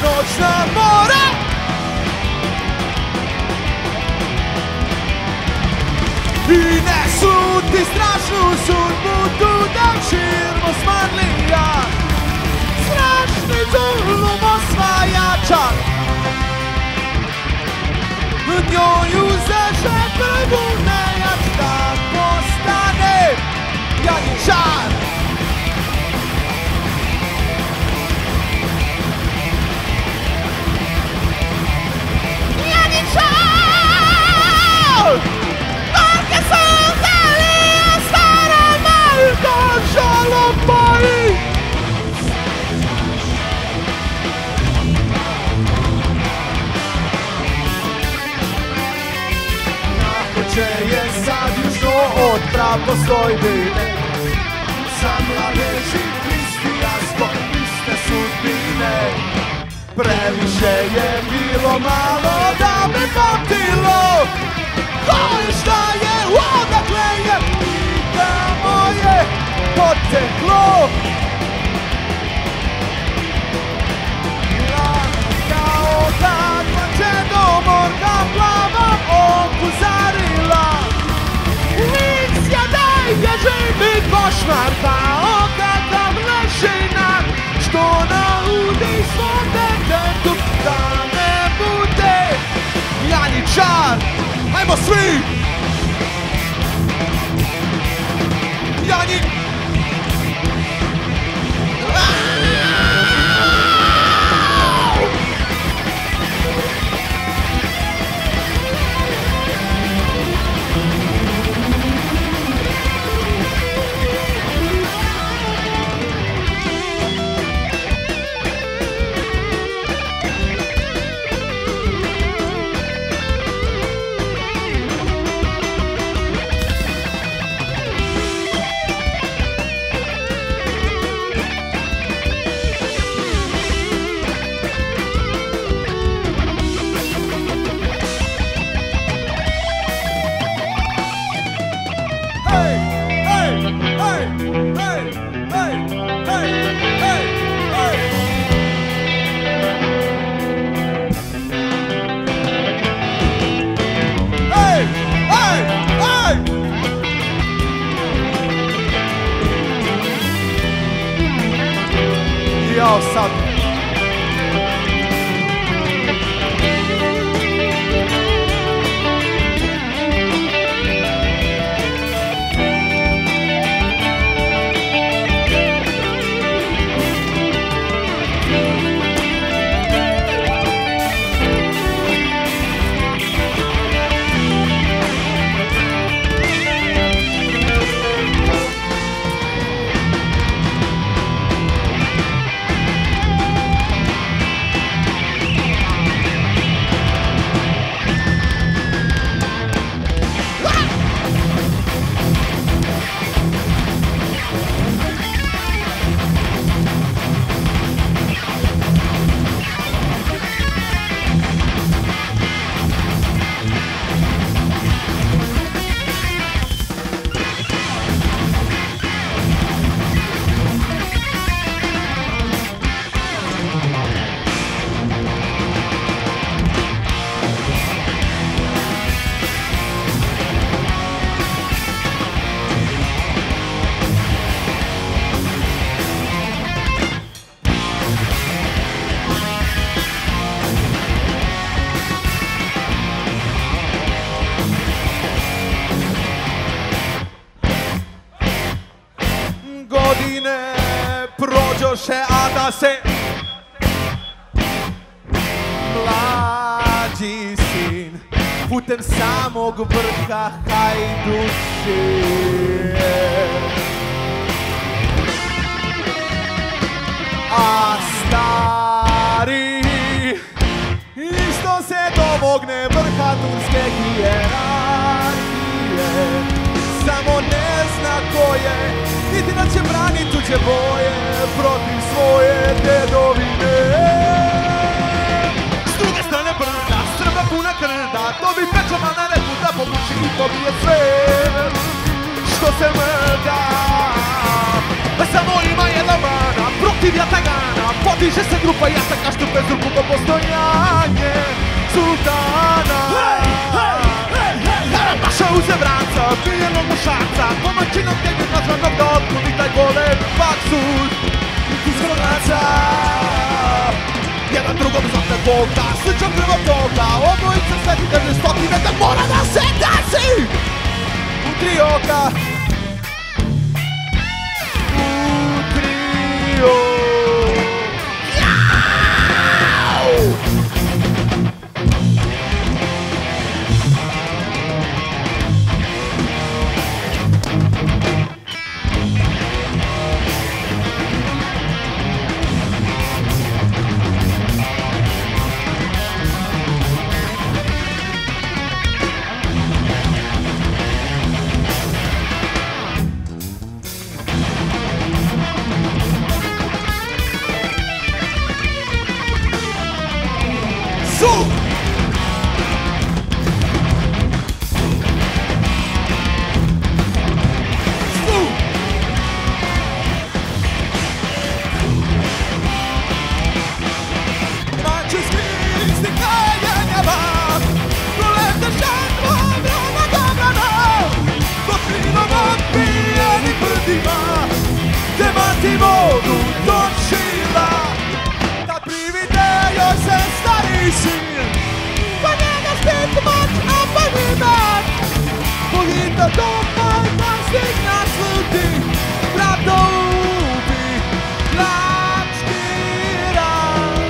noć na more. I ne sluti strašnu sudbu tu da širmo smanlija. Strašni zulum osvajača, njoj uzeže prvu nejak da postane janičar. Janičar! Torke su uzeli, a stara majka žalom boji. Nahoće je sad južno od pravostojbine, za mladeži Kristija zbog iste sudbine. Previše je bilo malo da me pamtilo, ali šta je, odakle je i kamo je poteklo. Kao takva čedomorka plava okuzarila, Licija daj je živi košmar, kao kakav lešinar, što naudi svom detetu da ne bude janičar. Ajmo svi! Jani... Jao sad. Prođoše, a da se mlađi sin putem samog vrha hajduči. A stari isto se domogne vrha turske hijerarhije, samo ne zna ko je, niti da će braniti tuđe boje protiv svoje dedovine. S druge strane brda, Srba puna krda, to bi pečo mal na repu da povuči i to bi je sve što se mrda. Samo ima jedna mana protiv jatagana, Podiže se grupa jataka što bez ruku po postojanje sultana. Harabaša uze vranca, pijenog mušarca, pomoćinom genju nazvanog da otkloni taj golem baksuz iz granaca. Jedan drugom zlatne Boga, sličan krvotoga, obojica sveti da žestoki metak mora da se dasi u tri oka. U tri oka. Vodu točila, da prividejo se stari sin, pa njega spet moč, a pa nimak. Pogita doma i nastik nasluti, pravdo ubi, lački rad.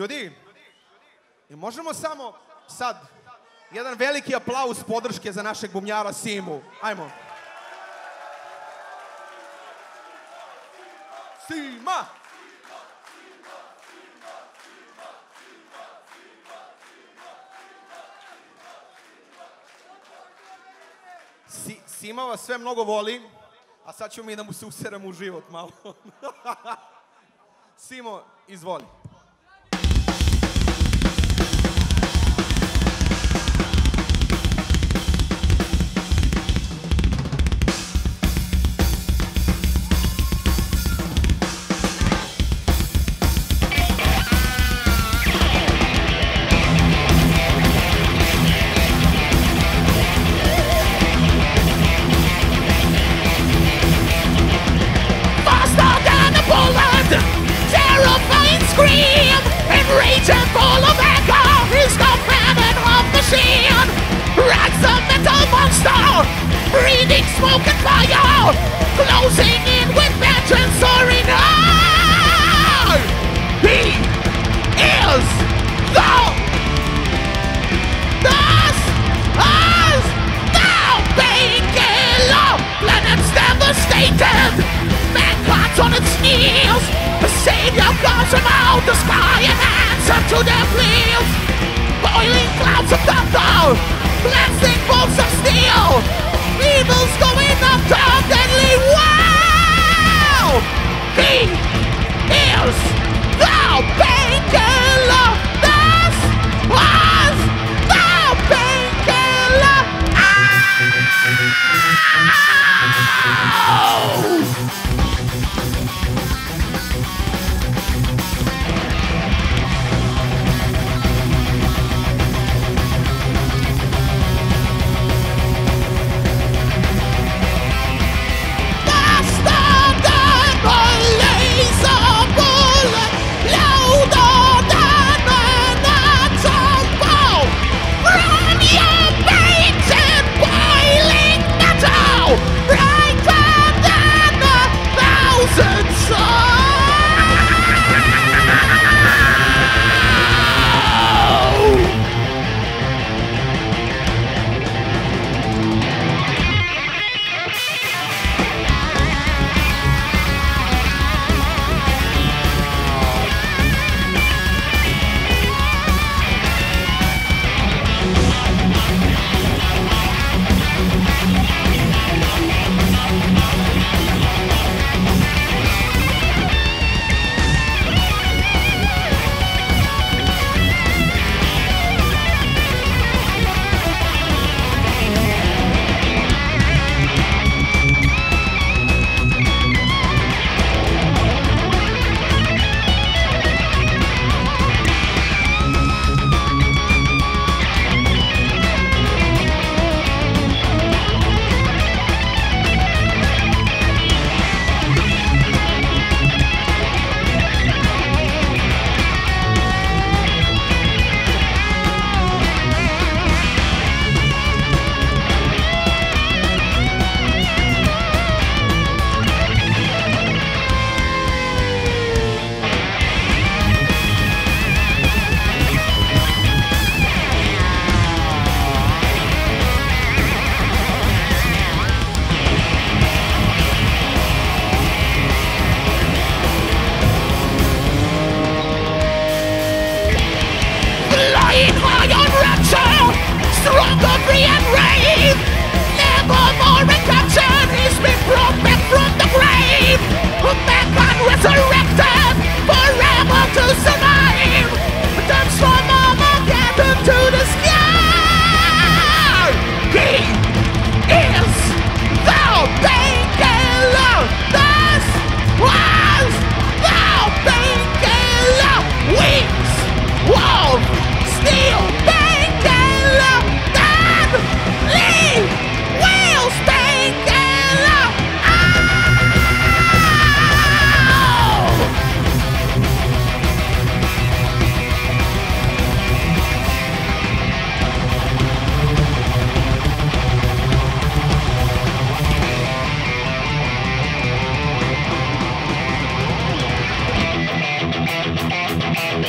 Ljudi, i možemo samo sad jedan veliki aplauz podrške za našeg bubnjara Simu. Ajmo. Sima! Si, Sima vas sve mnogo voli, a sad ćemo mi da mu se useramo u život malo. Simo, izvoli. Terrifying scream, enraged and full of anger, is the famine of machine. Rides the metal monster, breathing smoke and fire, closing in with vengeance soaring high. He is the Das as the painkiller, planets devastated, mankind on its knees. The savior comes from out the sky and answer to their pleas. Boiling clouds of thunder, blasting bolts of steel. Evil's going after deadly wow. He is the painkiller. This was the painkiller. Ow!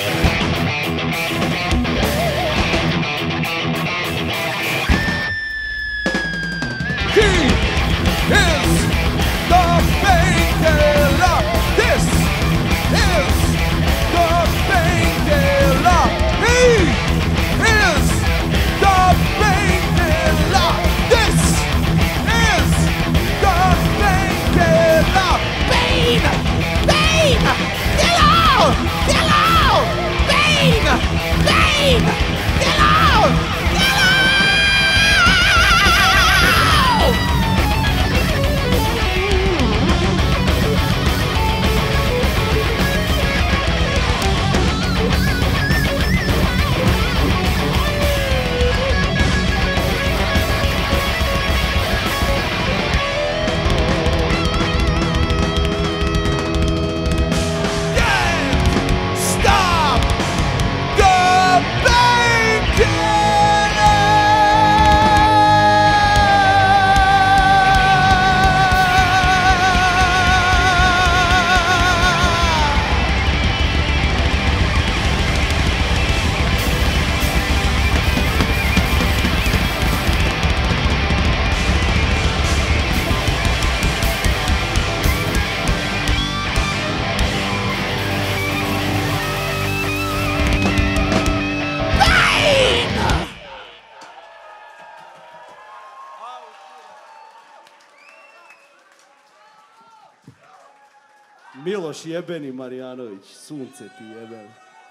Miloš jebeni Marjanović, sunce ti jebeni.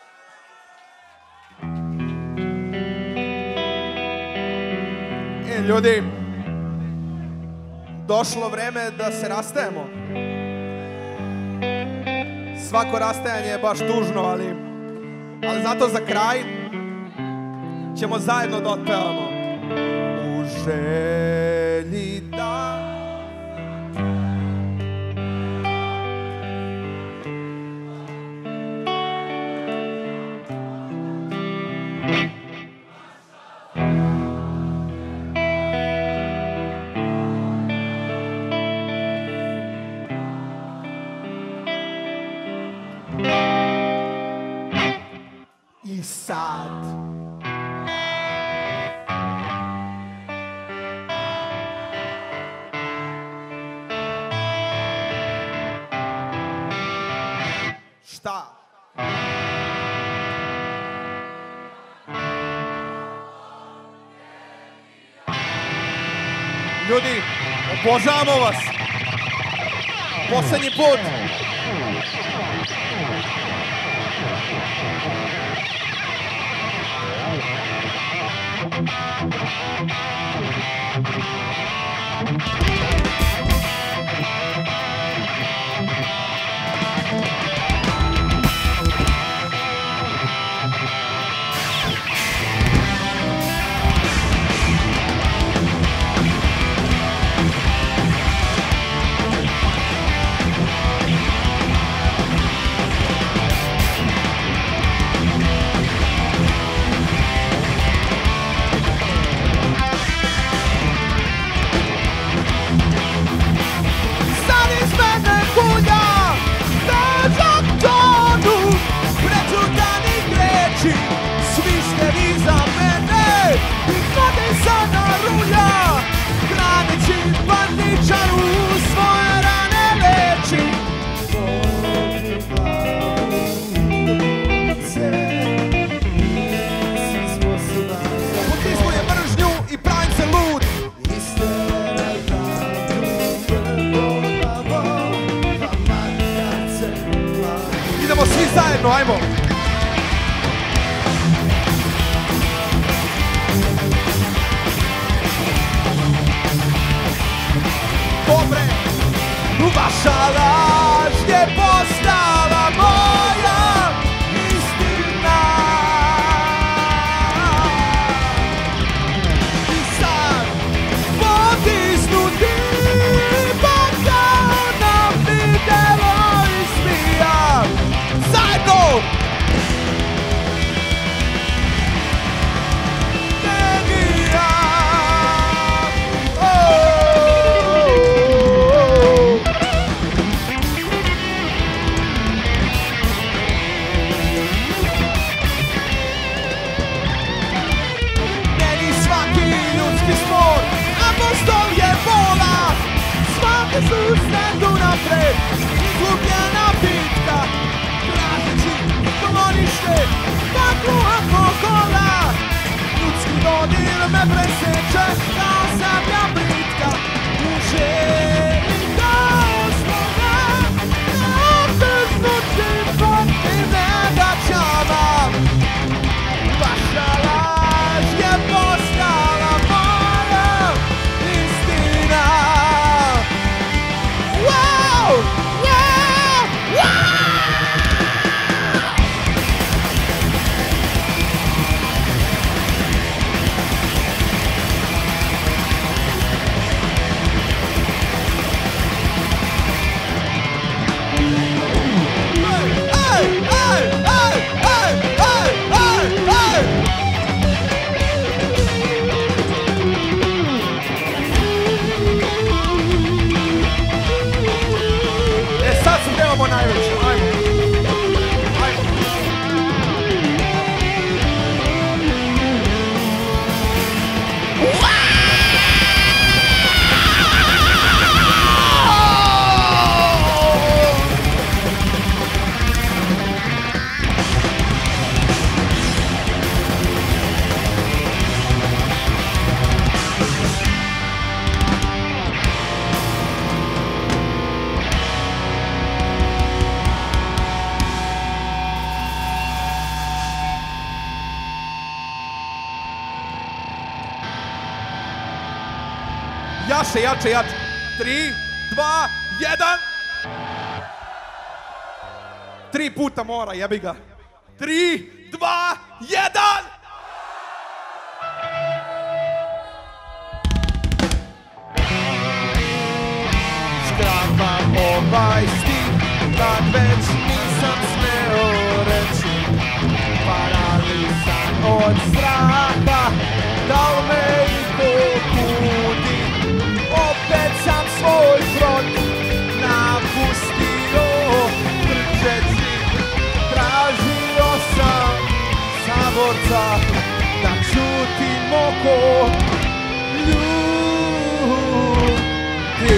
E, ljudi, došlo vreme da se rastajemo. Svako rastajanje je baš tužno, ali, ali zato za kraj ćemo zajedno da otpevamo. U želji da i sad šta? Ljudi, obožavamo vas. Poslednji put. me preseče kao sablja britka u želji da osnovem neotisnutim protiv nedaćama. Vaša laž je postala moja istina. Wow, wow, wow! Najveće, ajmo, ajmo. Jače, jače, jače. Tri, dva, jedan. Tri puta mora, jebi ga. Tri, dva, jedan. Škrapam ovaj stih, kad već nisam smeo reći. Paralisan od straha, da li me i pokudi. Opet sam svoj front napustio, trčeći, tražio sam saborca da čutim oko ljudi.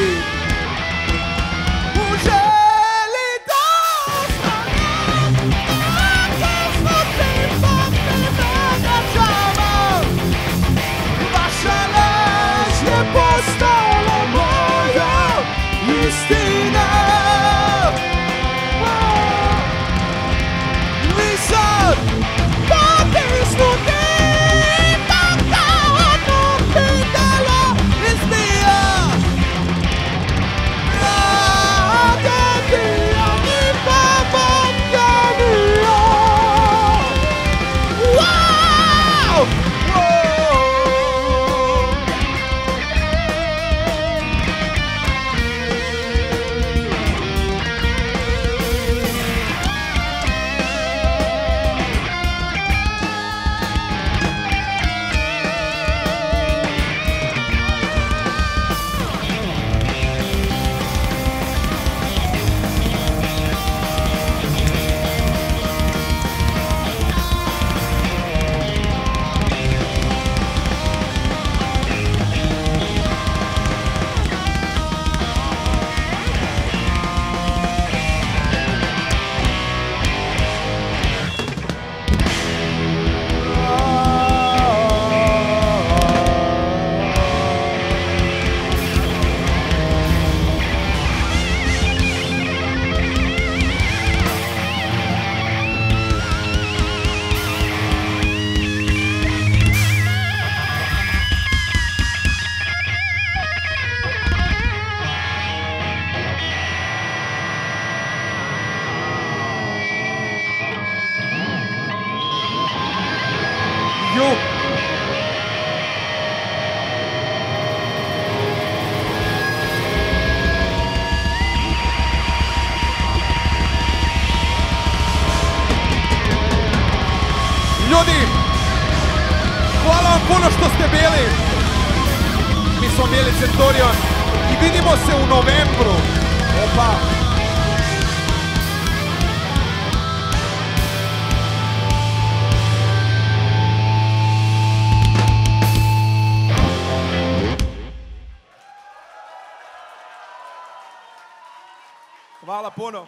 U želi da ostanem neotisnutim protiv nedaćama. Vaša laž je postala moja istina. Vi sad potisnuti tako ono pitalo izbija. Tragedija mi pomoćanija. Wow! Ljudi, hvala vam puno što ste bili. Mi smo bili Centurion i vidimo se u novembru. Opa. Hvala puno.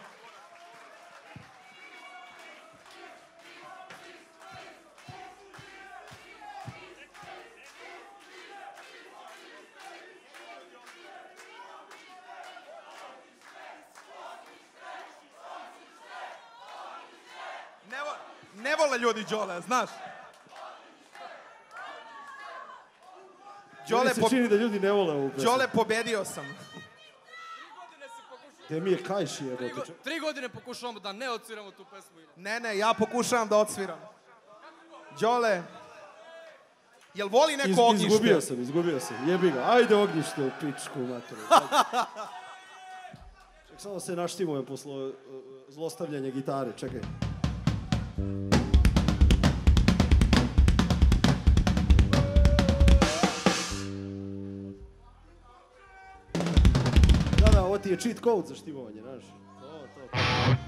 Ne vole ljudi Đole, znaš. Đole se čini da ljudi ne vole ovu pesmu. Đole, pobedio sam. Gde mi je kajši jebote? Tri godine pokušavamo da ne odsviramo tu pesmu. Ne, ne, ja pokušavam da odsviram. Đole, jel voli neko ognjište? Izgubio sam, izgubio sam. Jebi ga, ajde ognjište u pičku materiju. Ček, samo se naštimujem posle zlostavljanja gitare, čekaj. Da, da, ovo ti je cheat code za štimovanje, znaš. To, to.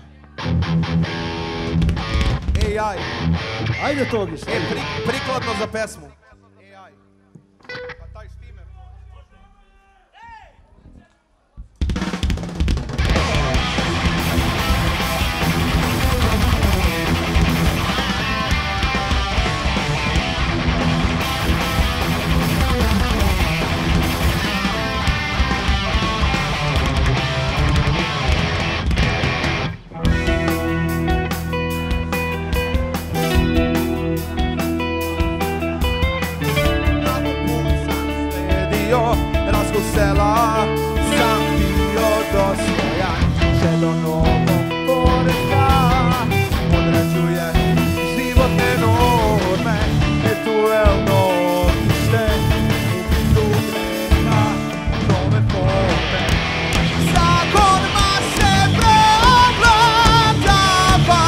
ej aj. Ajde to ognjište. E, pri, prikladno za pesmu. ej aj. Pa taj štimer. Sela sam bio dostojan, še do novog poretka određuje životne norme, virtuelno ognjište ubitu greka nove forme. Zakonima se preobladava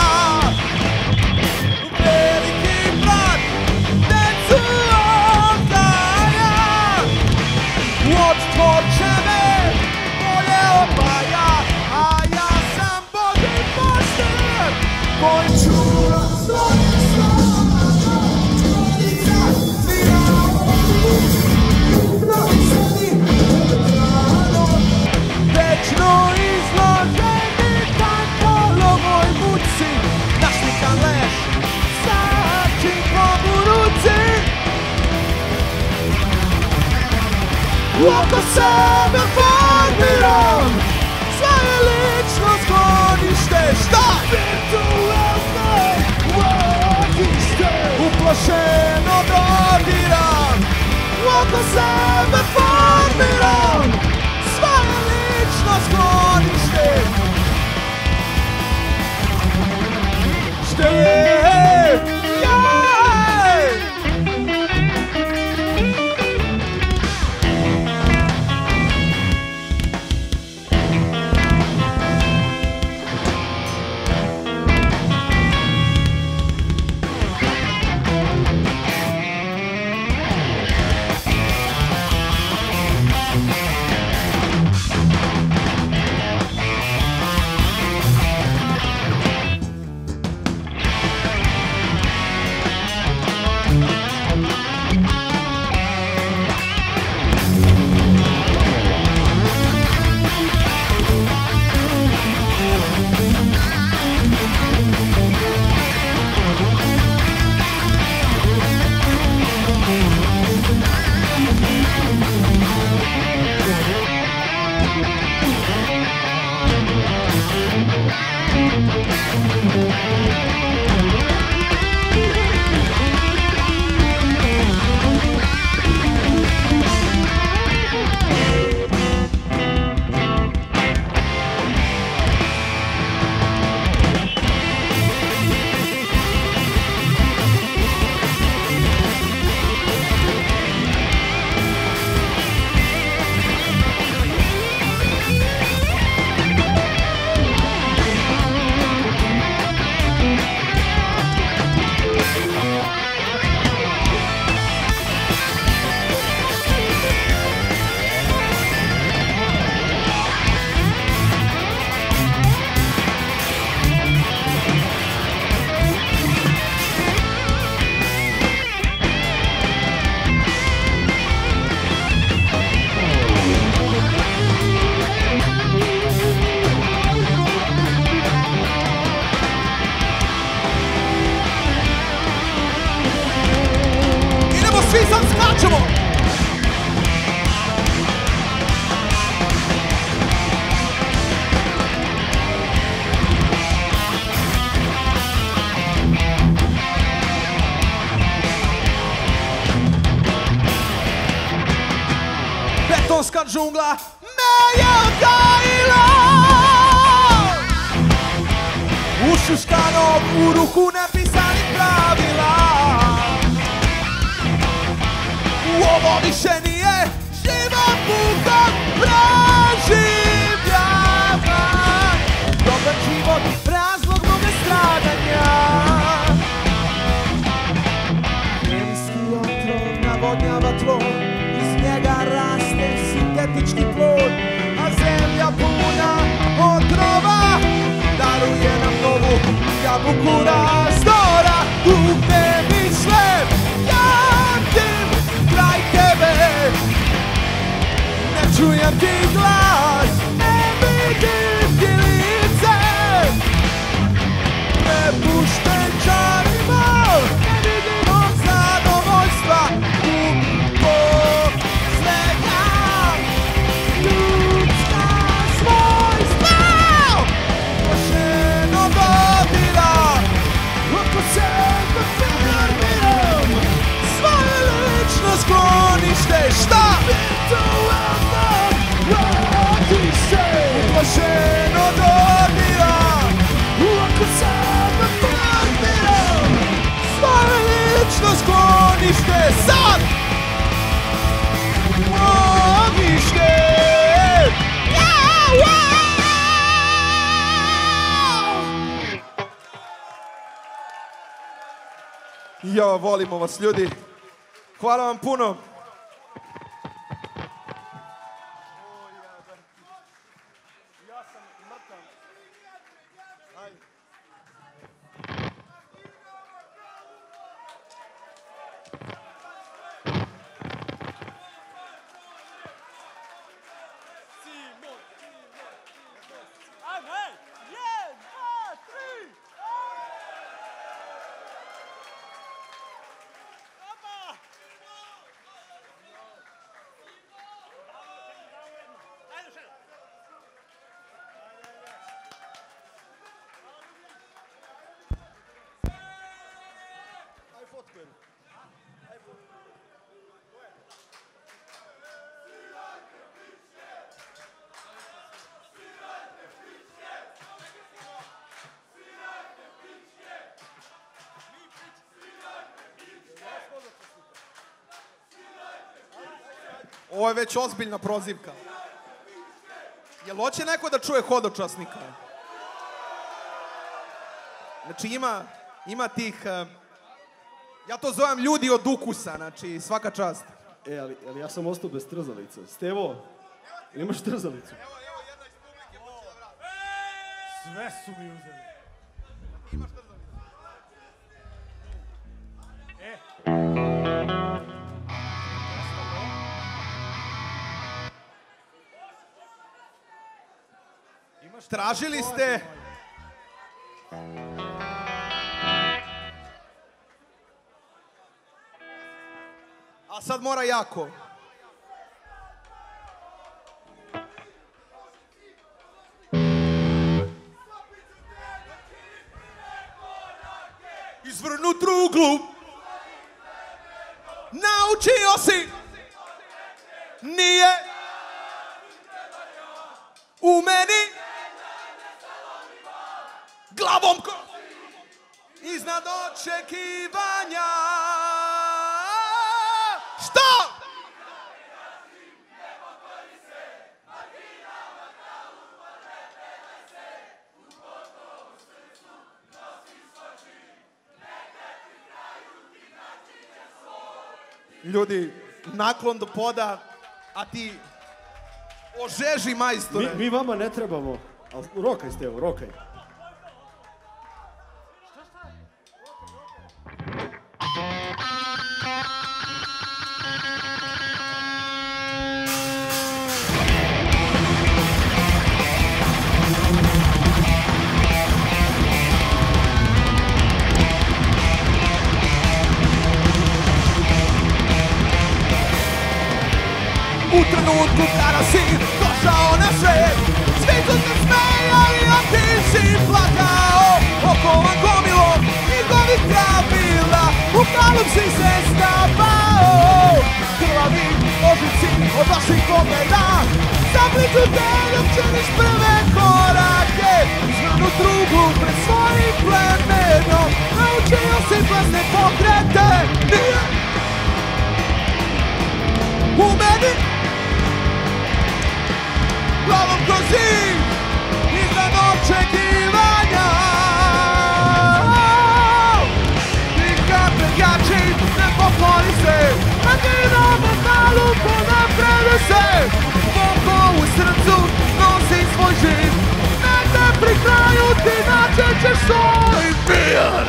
veliki brat decu oddaja. Vodstvo će me bolje odvaja, a ja sam Bogi pošter koji čuva svoje slova. Trojica svira ovu proizvodi rano, večno izloženi tankolovoj muci, našlikan leš sa činkom u ruci. Oko sebe formiram svoje lično sklonište. Šta? Virtualno ognjište uplašeno dodiram. Oko sebe formiram svoje lično sklonište. Šte? betonska džungla me je odgajila. Ušuškanog u ruku nepisanih pravila. Ovo više nije život pukom preživljava. Dobar život, razlog mnoge stradanja. Kemijski otrov navodnjava tlo, iz njega raste sintetički plod, a zemlja puna otrova daruje nam novu jabuku razdora. U tebi sve jatim kraj tebe, ne čujem ti glas, ne vidim ti lice, ne pušten čarima, ne vidim od zadovoljstva zbog svega ljudska svojstva. Plašeno dodira oko sebe farmiram svoje lično sklonište. Šta? Virtualno radi se. Plašeno dodira oko sebe farmiram svoje lično sklonište. Sad! Ognjište! Yeah, yeah! Ja, volimo vas ljudi. Hvala vam puno. Ovo je već ozbiljna prozivka. Jel hoće neko da čuje hodočasnika? Znači ima, ima tih, uh, ja to zovem ljudi od ukusa, znači svaka čast. E, ali, ali ja sam ostao bez trzalica. Stevo, imaš trzalicu? Evo, evo, jedna iz publike hoće da vrati. Sve su mi uzeli. Imaš trzalicu? E. Tražili ste... A sad mora jako. Izvrnut ruglu. Naučio si. Nije. U meni. Glavom ko iznad očekivanja. Šta? Ljudi, naklon do poda, a ti ožeži majstore. Mi, mi vama ne trebamo, ali rokaj Stevo, rokaj. U trenutku kada si došao na svet, svi su se smejali, a ti si plakao. Okovan gomilom njihovih pravila, u kalup si se stapao. Krvavi ožici od vaših pogleda. Zablizu te dok činiš prve korake, zvanu drugu pred svojim plemenom. Naučio si plesne pokrete, nije u meni. Glavom kroz zid, iznad očekivanja. Nikad ne jačim, ne pokori se, a ti na metalu ponaprede se. Duboko u srcu nosi svoj živ, negde pri kraju ti naći ćeš svoj mir.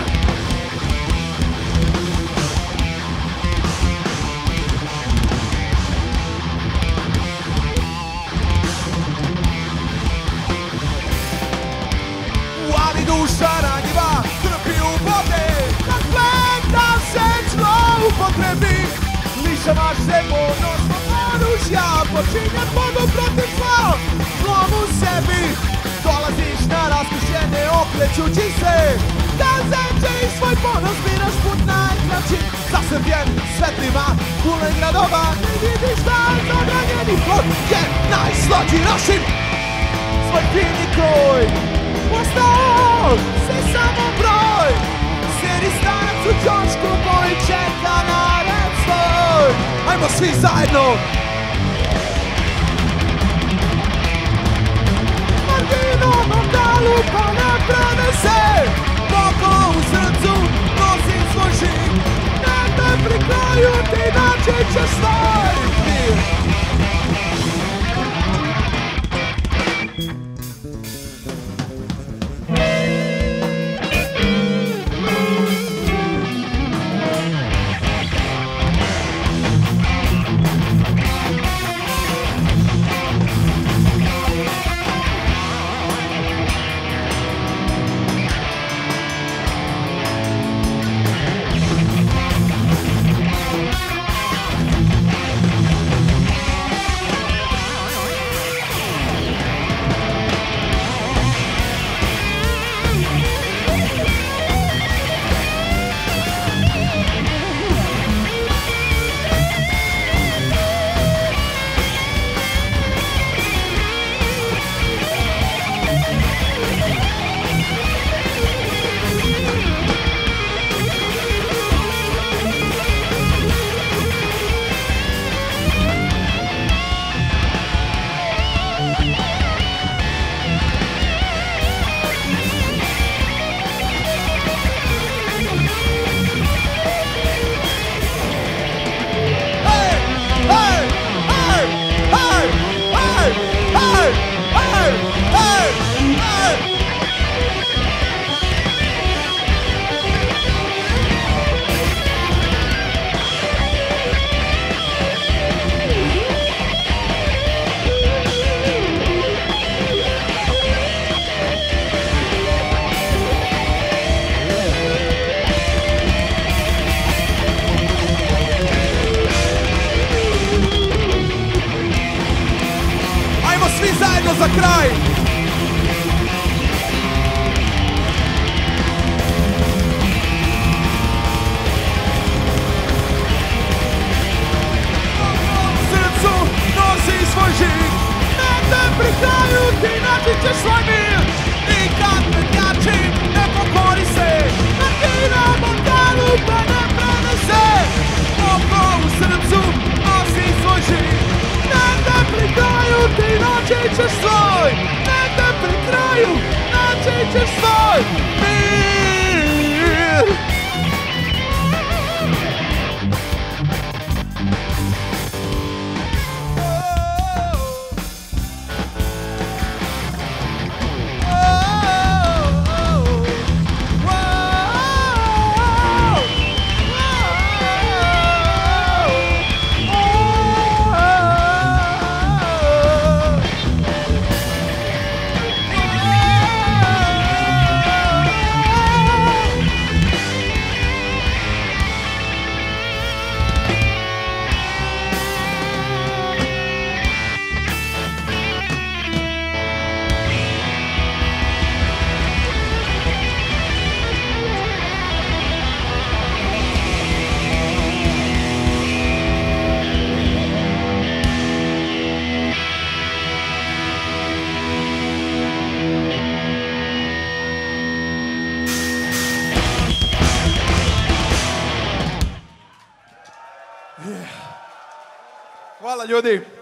Ali duša ranjiva trpi u vode, kad gleda se zlo upotrebi. Lišavaš se ponosnog oružja, počinjaš vodu protiv zla, zlom u sebi. Dolaziš na raskušenje okrećući se, da zeče i svoj ponos biraš put najkraći. Zasrbljen svetlima pulen gradova, ne vidiš da zabranjeni hod je najslađi našim. Svoj fini kroj ostao se samo broj, sjedi stanac u ćošku koji čeka na red svoj. Ajmo svi zajedno! Martino Mondalu pa ne prenese, duboko u srcu nosi svoj živ, negde pri kraju ti naći ćeš svoj mir. Za kraj! U srcu nosi svoj živ, negde pri kraju ti naći ćeš svoj mir. Nikad ne jači, ne pokori se, Martino Mondalu pa ne prenese. Duboko u srcu nosi svoj živ, negde pri kraju ti naći ćeš svoj Hvala ljudi.